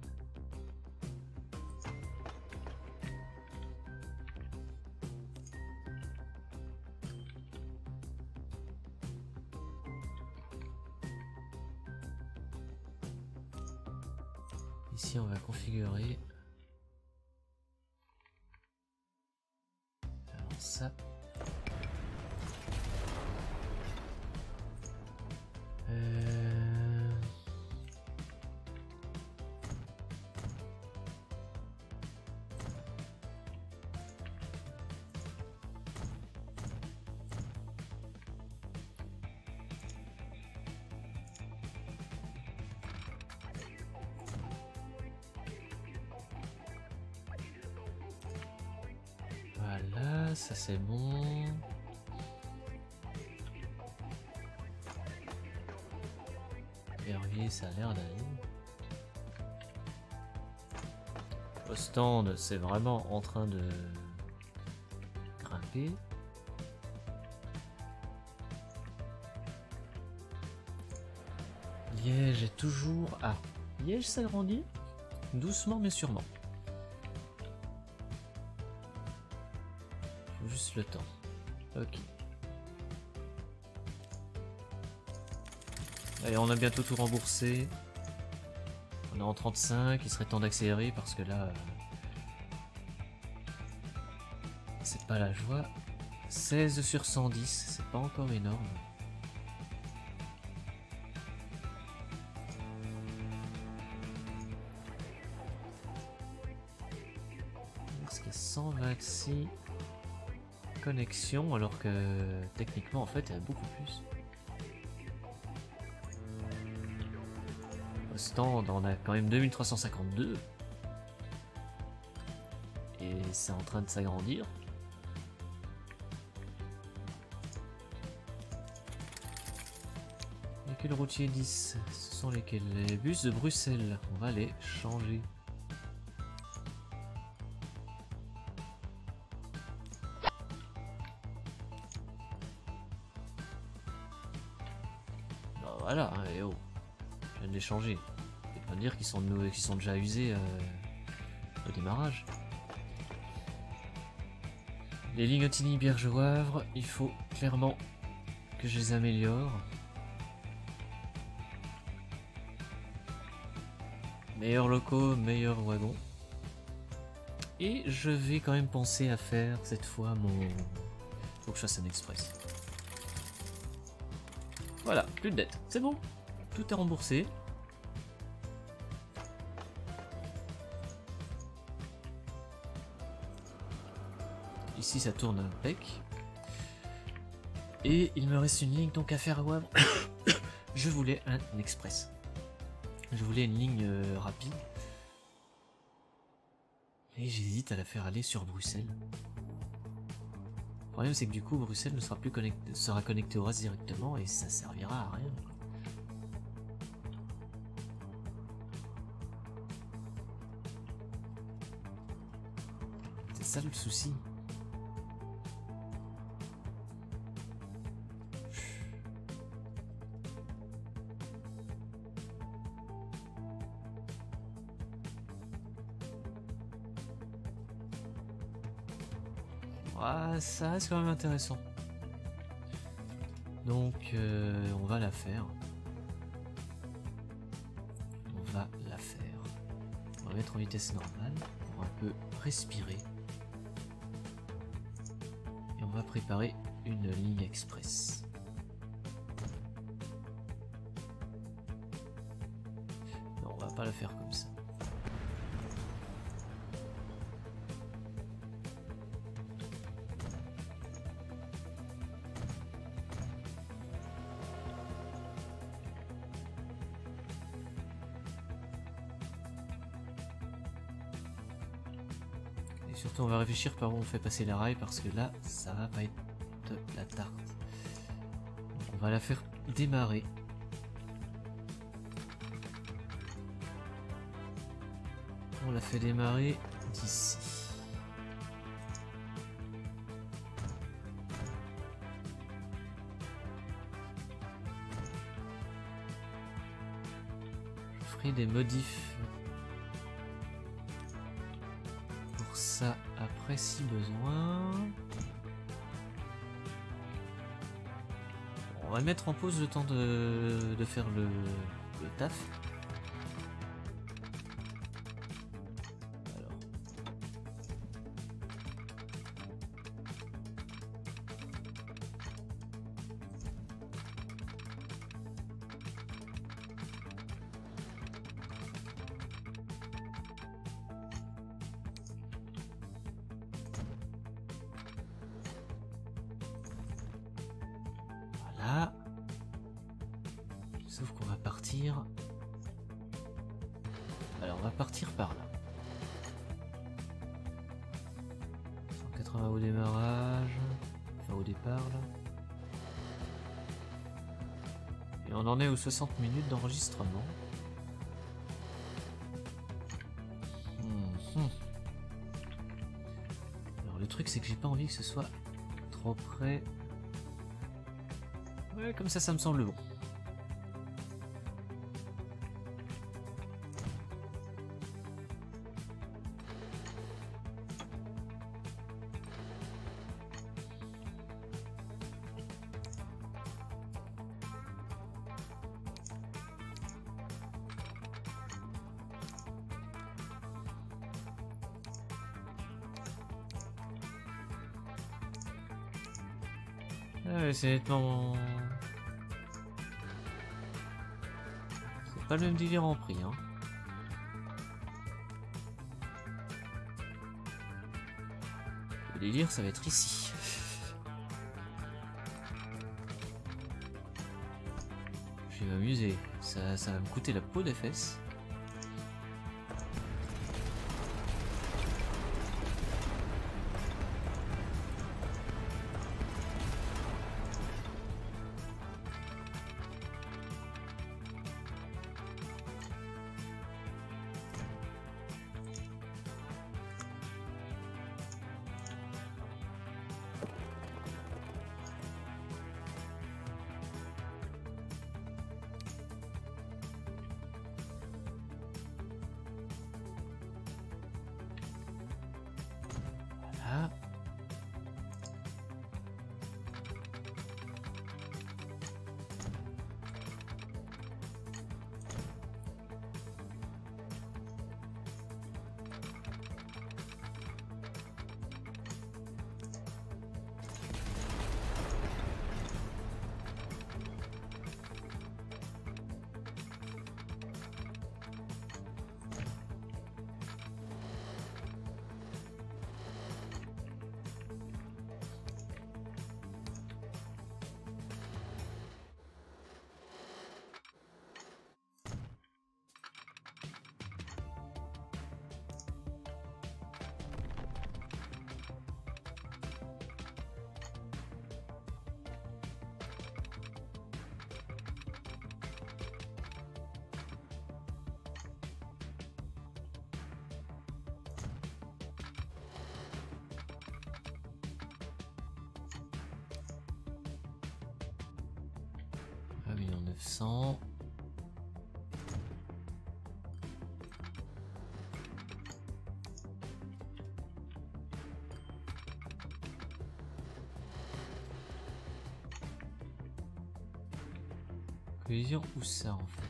Ici, on va configurer. Alors ça. Voilà, ça c'est bon. Hervier, ça a l'air d'aller. Ostende, c'est vraiment en train de grimper. Liège est toujours... Ah, Liège s'agrandit doucement mais sûrement. Juste le temps. Ok. Allez, on a bientôt tout remboursé. On est en 35, il serait temps d'accélérer parce que là... c'est pas la joie. 16 sur 110, c'est pas encore énorme. Parce qu'il y a 126 connexions alors que techniquement en fait il y a beaucoup plus. Au stand on a quand même 2352 et c'est en train de s'agrandir. Lesquels routiers 10? Ce sont lesquels? Les bus de Bruxelles. On va les changer. Bah voilà, hein, et oh. Je viens de les changer. Je vais pas dire qu'ils sont déjà usés au démarrage. Les lignes Montigny-Birge au Havre, il faut clairement que je les améliore. Meilleurs locaux, meilleurs wagons. Et je vais quand même penser à faire cette fois mon... Faut que je fasse un express. Voilà, plus de dette. C'est bon. Tout est remboursé. Ici, ça tourne impec. Et il me reste une ligne donc à faire à Wavre. Je voulais un express. Je voulais une ligne rapide. Et j'hésite à la faire aller sur Bruxelles. Le problème c'est que du coup Bruxelles ne sera plus connecté, sera connecté au reste directement et ça servira à rien. C'est ça le souci. Ah, ça reste quand même intéressant. Donc on va la faire. On va la faire. On va mettre en vitesse normale pour un peu respirer. Et on va préparer une ligne express. Non, on va pas la faire comme ça. Surtout on va réfléchir par où on fait passer la rail parce que là ça va pas être la tarte. Donc on va la faire démarrer. On la fait démarrer d'ici. Je ferai des modifs ça après si besoin. On va le mettre en pause le temps de faire le taf. Alors. Voilà. Sauf qu'on va partir. Alors on va partir par là. 180 au démarrage. Enfin au départ là. Et on en est aux 60 minutes d'enregistrement. Alors le truc c'est que j'ai pas envie que ce soit trop près. Ouais, comme ça me semble bon. Ouais, c'est nettement... C'est pas le même délire en prix, hein. Le délire, ça va être ici. Je vais m'amuser. Ça va me coûter la peau des fesses. 900. Collision où ça en fait?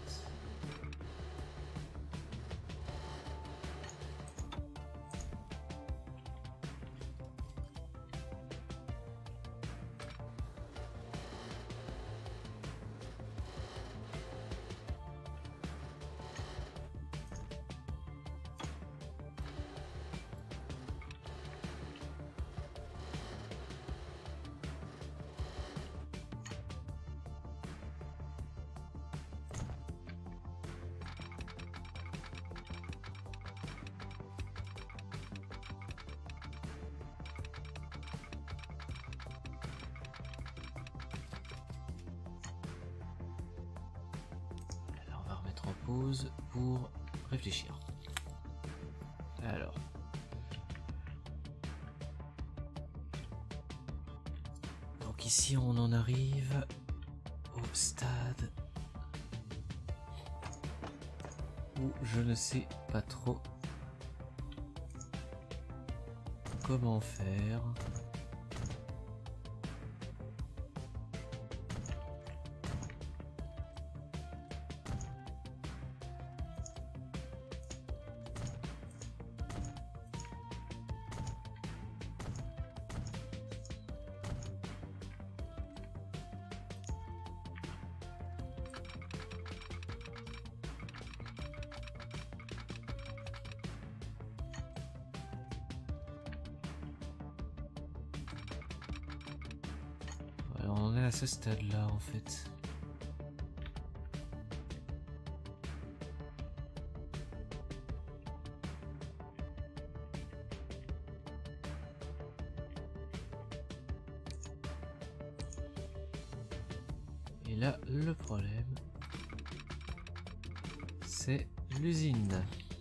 En pause pour réfléchir. Alors. Donc ici on en arrive au stade où je ne sais pas trop comment faire. Alors on est à ce stade là en fait. Et là le problème c'est l'usine.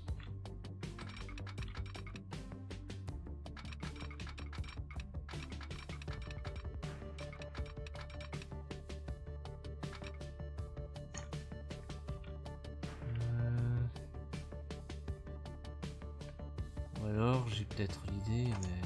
Ou alors j'ai peut-être l'idée mais...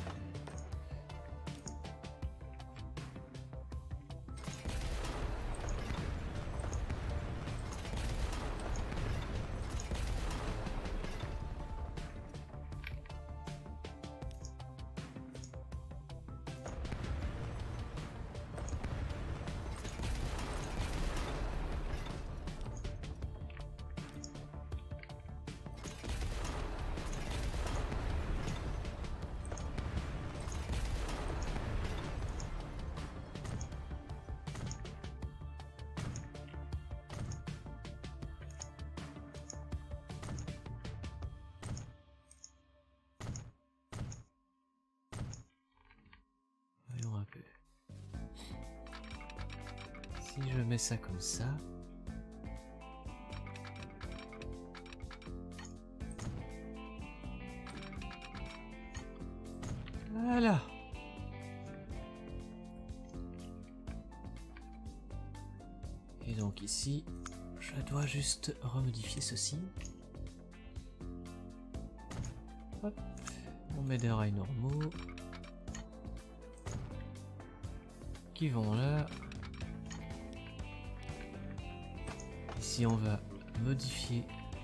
Voyons un peu. Si je mets ça comme ça... Voilà. Et donc ici, je dois juste remodifier ceci. Hop. On met des rails normaux. Qui vont là. Ici on va modifier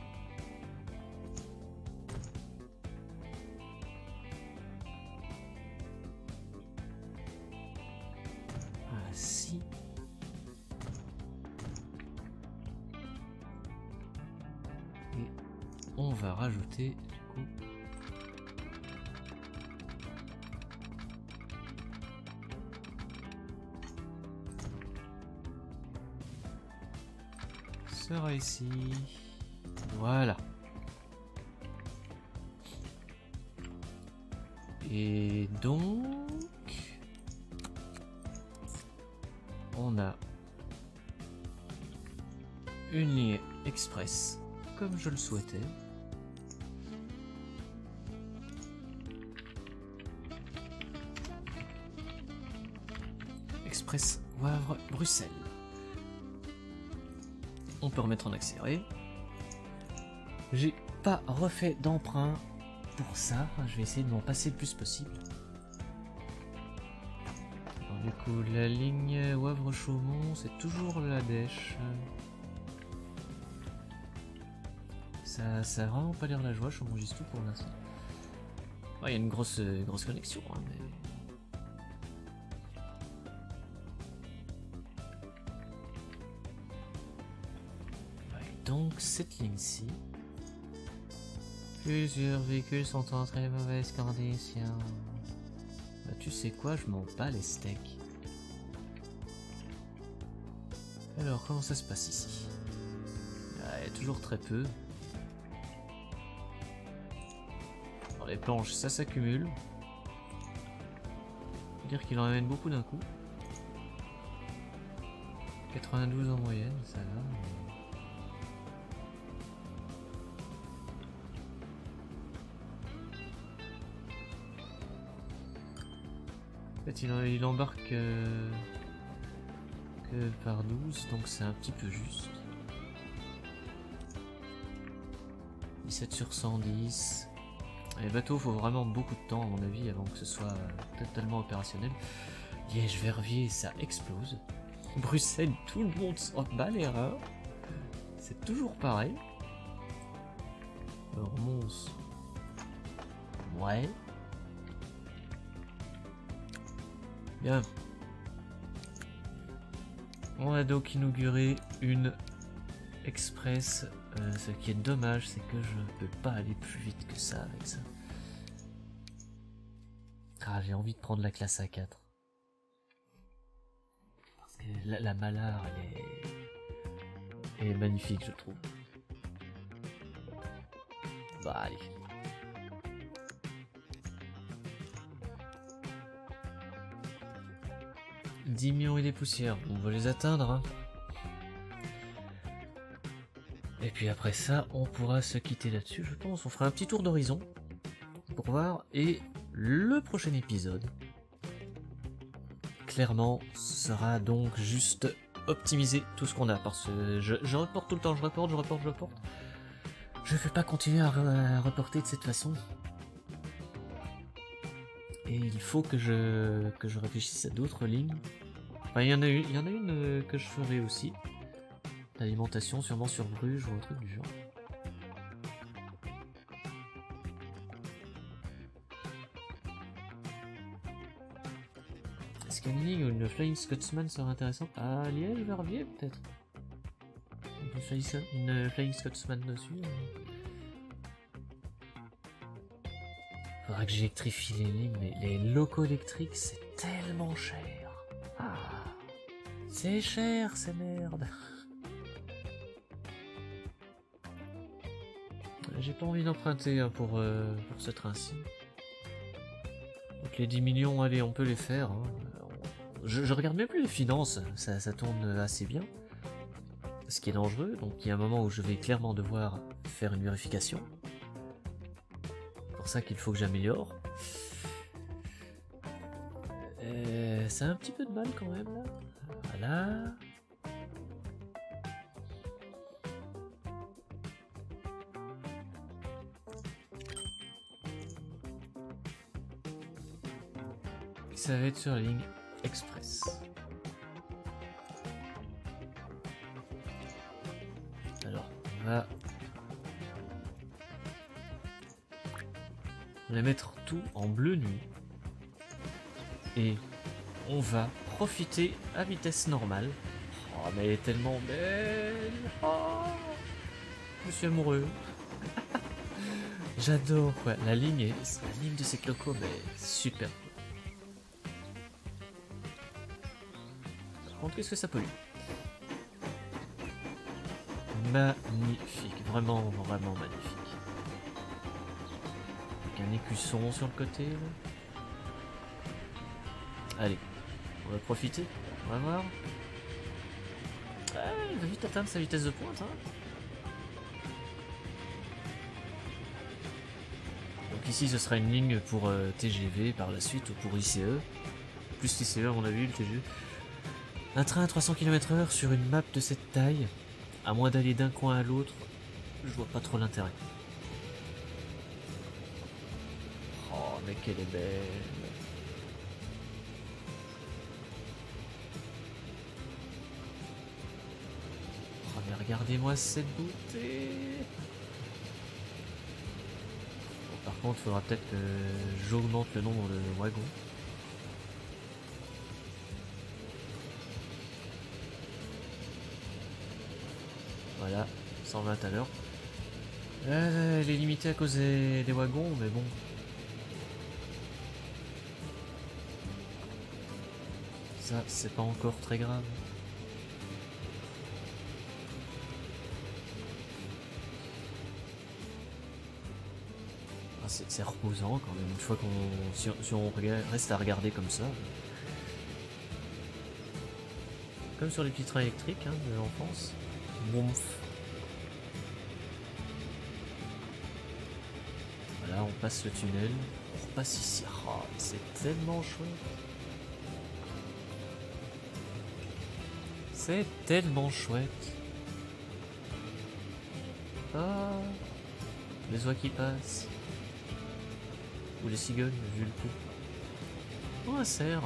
ainsi. Et on va rajouter du coup sera ici. Voilà. Et donc on a une ligne express comme je le souhaitais. Express Wavre Bruxelles. On peut remettre en accéléré. J'ai pas refait d'emprunt pour ça. Je vais essayer de m'en passer le plus possible. Alors, du coup, la ligne Wavre-Chaumont, c'est toujours la dèche. Ça a vraiment pas l'air la joie, Chaumont-Gistoux pour l'instant. Il y a une grosse connexion, hein, mais... Donc cette ligne-ci, plusieurs véhicules sont en très mauvaise condition. Bah, tu sais quoi, je m'en bats les steaks. Alors comment ça se passe ici? Il y a toujours très peu. Alors, les planches, ça s'accumule. Faut dire qu'il en amène beaucoup d'un coup. 92 en moyenne, ça va. En fait, il embarque que par 12, donc c'est un petit peu juste. 17 sur 110. Les bateaux, faut vraiment beaucoup de temps à mon avis avant que ce soit totalement opérationnel. Liège-Verviers, ça explose. Bruxelles, tout le monde s'en bat les reins. C'est toujours pareil. Mons. Ouais. Bien. On a donc inauguré une express. Ce qui est dommage, c'est que je ne peux pas aller plus vite que ça avec ça. Ah, j'ai envie de prendre la classe A4. Parce que la Mallard, elle est magnifique, je trouve. Bah, allez. « 10 millions et des poussières, on va les atteindre. Hein. Et puis après ça, on pourra se quitter là-dessus, je pense. On fera un petit tour d'horizon pour voir. Et le prochain épisode, clairement, sera donc juste optimiser tout ce qu'on a. Parce que je reporte tout le temps, je reporte. Je ne vais pas continuer à reporter de cette façon. Et il faut que je réfléchisse à d'autres lignes. Enfin, il y en a une que je ferai aussi. L'alimentation, sûrement sur Bruges ou un truc du genre. Est-ce qu'il y a une ligne où une Flying Scotsman serait intéressante? À Liège-Verviers peut-être? Une Flying Scotsman dessus. Faudra que j'électrifie les lignes, mais les locaux électriques c'est tellement cher. Ah, c'est cher ces merdes. J'ai pas envie d'emprunter hein, pour ce train-ci. Donc les 10 millions, allez, on peut les faire. Hein. Je regarde même plus les finances, ça tourne assez bien. Ce qui est dangereux, donc il y a un moment où je vais clairement devoir faire une vérification. C'est pour ça qu'il faut que j'améliore. Ça a un petit peu de mal quand même là. Voilà. Ça va être sur la ligne express. Alors, on va mettre tout en bleu nuit. Et on va profiter à vitesse normale. Oh, mais elle est tellement belle. Oh, je suis amoureux. J'adore quoi. La ligne de ces clocos, mais super. Qu'est-ce que ça pollue? Magnifique, vraiment magnifique. Avec un écusson sur le côté. Là. Allez, on va profiter, on va voir. Ah, il va vite atteindre sa vitesse de pointe. Hein. Donc ici ce sera une ligne pour TGV par la suite ou pour ICE. Plus l'ICE à mon avis, le TGV. Un train à 300 km/h sur une map de cette taille, À moins d'aller d'un coin à l'autre, je vois pas trop l'intérêt. Oh, mais qu'elle est belle. Oh, mais regardez-moi cette beauté. Bon, par contre, il faudra peut-être que j'augmente le nombre de wagons. Voilà, 120 à l'heure. Elle est limitée à cause des wagons, mais bon. Ça, c'est pas encore très grave. Ah, c'est reposant quand même, une fois qu'on... Si on reste à regarder comme ça. Comme sur les petits trains électriques hein, de l'enfance. Boumf. Voilà, on passe le tunnel. On repasse ici. Oh, c'est tellement chouette. C'est tellement chouette. Ah, les oies qui passent. Ou les cigognes, vu le coup. Oh, un cerf.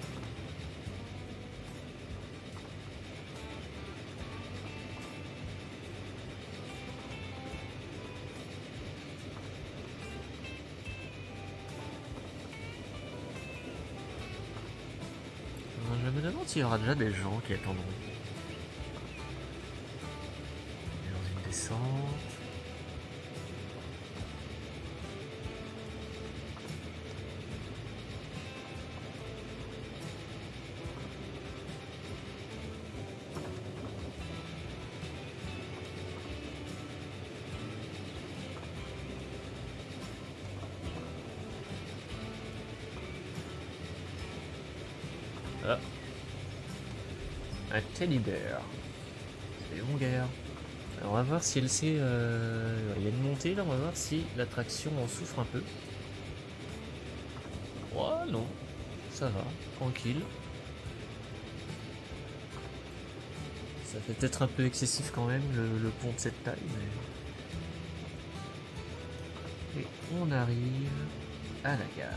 Je me demande s'il y aura déjà des gens qui attendront. On est dans une descente. Ah. Un teddy bear. C'est mon gars. Alors on va voir si elle sait... Il y a une montée là, on va voir si l'attraction en souffre un peu. Oh non, ça va, tranquille. Ça fait peut-être un peu excessif quand même le pont de cette taille, mais... Et on arrive à la gare.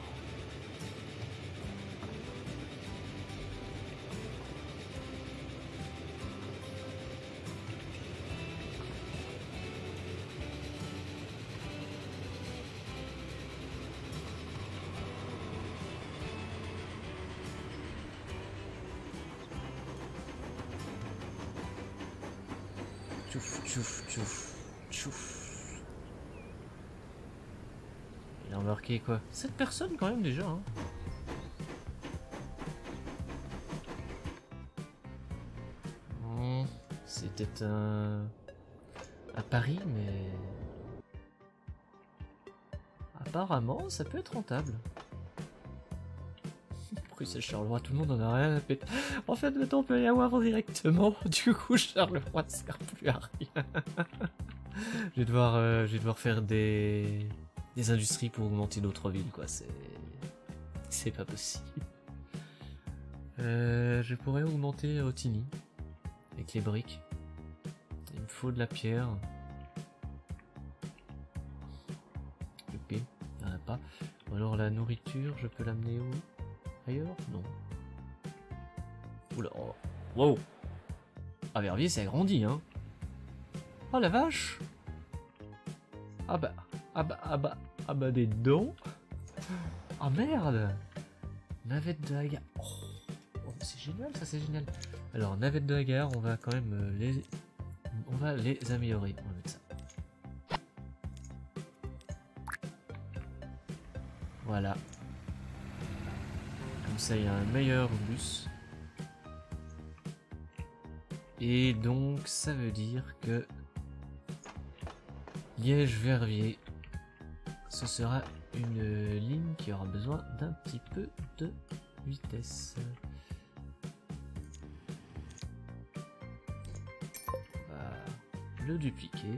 Tchouf, tchouf, tchouf, tchouf. Il a embarqué quoi 7 personnes quand même déjà hein. C'était à Paris mais... Apparemment ça peut être rentable. Bruxelles Charleroi, tout le monde en a rien à péter. En fait maintenant on peut y avoir directement. Du coup Charleroi ne sert plus à rien. Je vais devoir faire des industries pour augmenter d'autres villes quoi. C'est pas possible. Je pourrais augmenter Otigny avec les briques. Il me faut de la pierre. Ok, il n'y en a pas. Ou alors la nourriture, je peux l'amener où? Ailleurs? Non. Oula, oh. Wow! Ah, Verviers s'est agrandi, hein! Oh la vache! Ah bah des dons! Ah merde! Navette de la gare. Oh, c'est génial, ça c'est génial. Alors, navette de la gare, on va quand même on va les améliorer. On va mettre ça. Voilà. Comme ça, il y a un meilleur bus. Et donc, ça veut dire que Liège-Verviers, ce sera une ligne qui aura besoin d'un petit peu de vitesse. On va le dupliquer.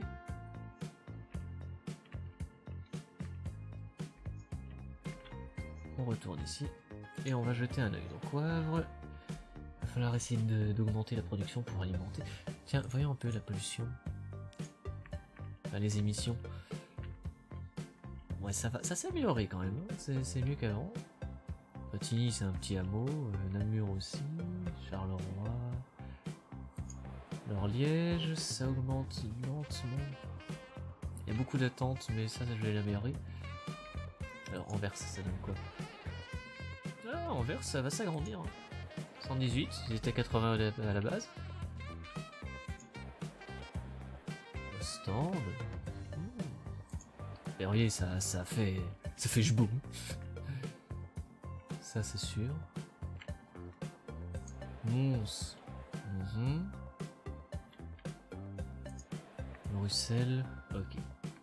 On retourne ici et on va jeter un œil. Donc Wavre, falloir essayer d'augmenter la production pour alimenter. Tiens, voyons un peu la pollution. Enfin, les émissions. Ouais, ça va, ça s'est amélioré quand même, hein. C'est mieux qu'avant. Tigny, c'est un petit hameau, Namur aussi, Charleroi, Liège, ça augmente lentement. Il y a beaucoup d'attentes, mais ça je vais l'améliorer. Alors Anvers, ça donne quoi? Ah, Anvers, ça va s'agrandir. 118, ils étaient 80 à la base. Stand. Perrier, ça fait jboum. Ça c'est sûr. Mons. Bruxelles. Ok.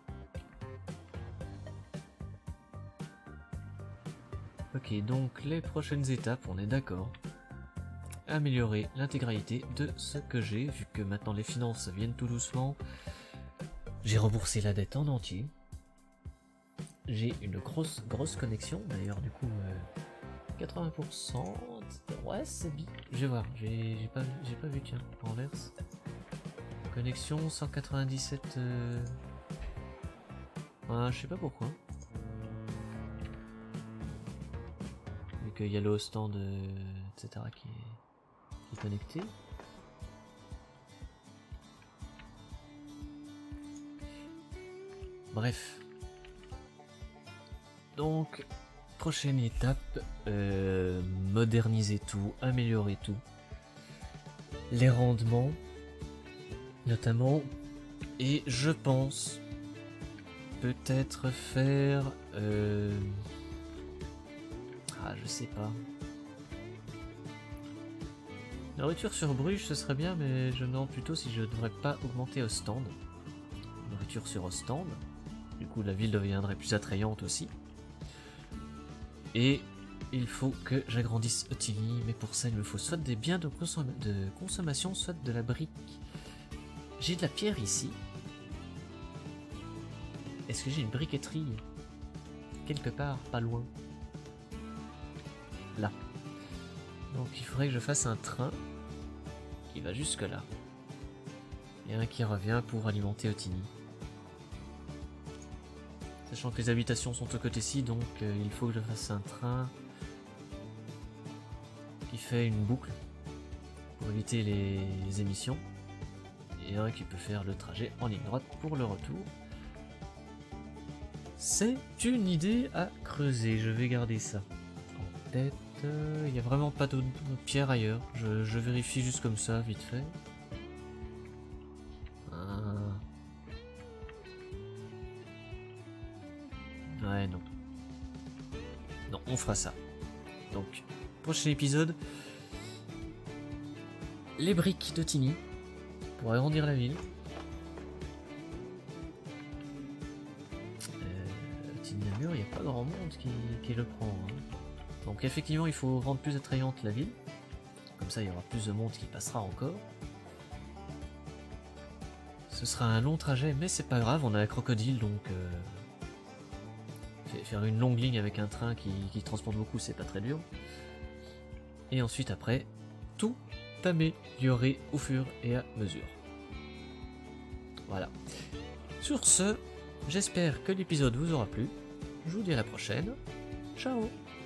Ok, donc les prochaines étapes, on est d'accord. Améliorer l'intégralité de ce que j'ai, vu que maintenant les finances viennent tout doucement. J'ai remboursé la dette en entier. J'ai une grosse connexion, d'ailleurs du coup 80%. Ouais, c'est bien. Je vais voir, j'ai pas vu, tiens, Anvers. Connexion 197. Je sais pas pourquoi. Vu qu'il y a le stand, etc. qui est connecté. Bref. Donc, prochaine étape, moderniser tout, améliorer tout. Les rendements, notamment. Et je pense peut-être faire... je sais pas. Nourriture sur Bruges, ce serait bien, mais je me demande plutôt si je ne devrais pas augmenter au stand. Nourriture sur stand. Du coup, la ville deviendrait plus attrayante aussi. Et il faut que j'agrandisse Otigny, mais pour ça, il me faut soit des biens de consommation, soit de la brique. J'ai de la pierre ici. Est-ce que j'ai une briqueterie quelque part, pas loin? Là. Donc il faudrait que je fasse un train qui va jusque là. Et un qui revient pour alimenter Otigny. Sachant que les habitations sont au côté-ci, donc il faut que je fasse un train qui fait une boucle pour éviter les émissions. Et un qui peut faire le trajet en ligne droite pour le retour. C'est une idée à creuser, je vais garder ça en tête. Il n'y a vraiment pas de pierre ailleurs, je vérifie juste comme ça, vite fait. Ouais, non. Non, on fera ça. Donc, prochain épisode. Les briques de Tigny pour agrandir la ville. Tigny-Namur, il n'y a pas grand monde qui le prend. Hein. Donc effectivement, il faut rendre plus attrayante la ville. Comme ça, il y aura plus de monde qui passera encore. Ce sera un long trajet, mais c'est pas grave, on a la crocodile, donc... faire une longue ligne avec un train qui transporte beaucoup, c'est pas très dur. Et ensuite, après, tout améliorer au fur et à mesure. Voilà. Sur ce, j'espère que l'épisode vous aura plu. Je vous dis à la prochaine. Ciao!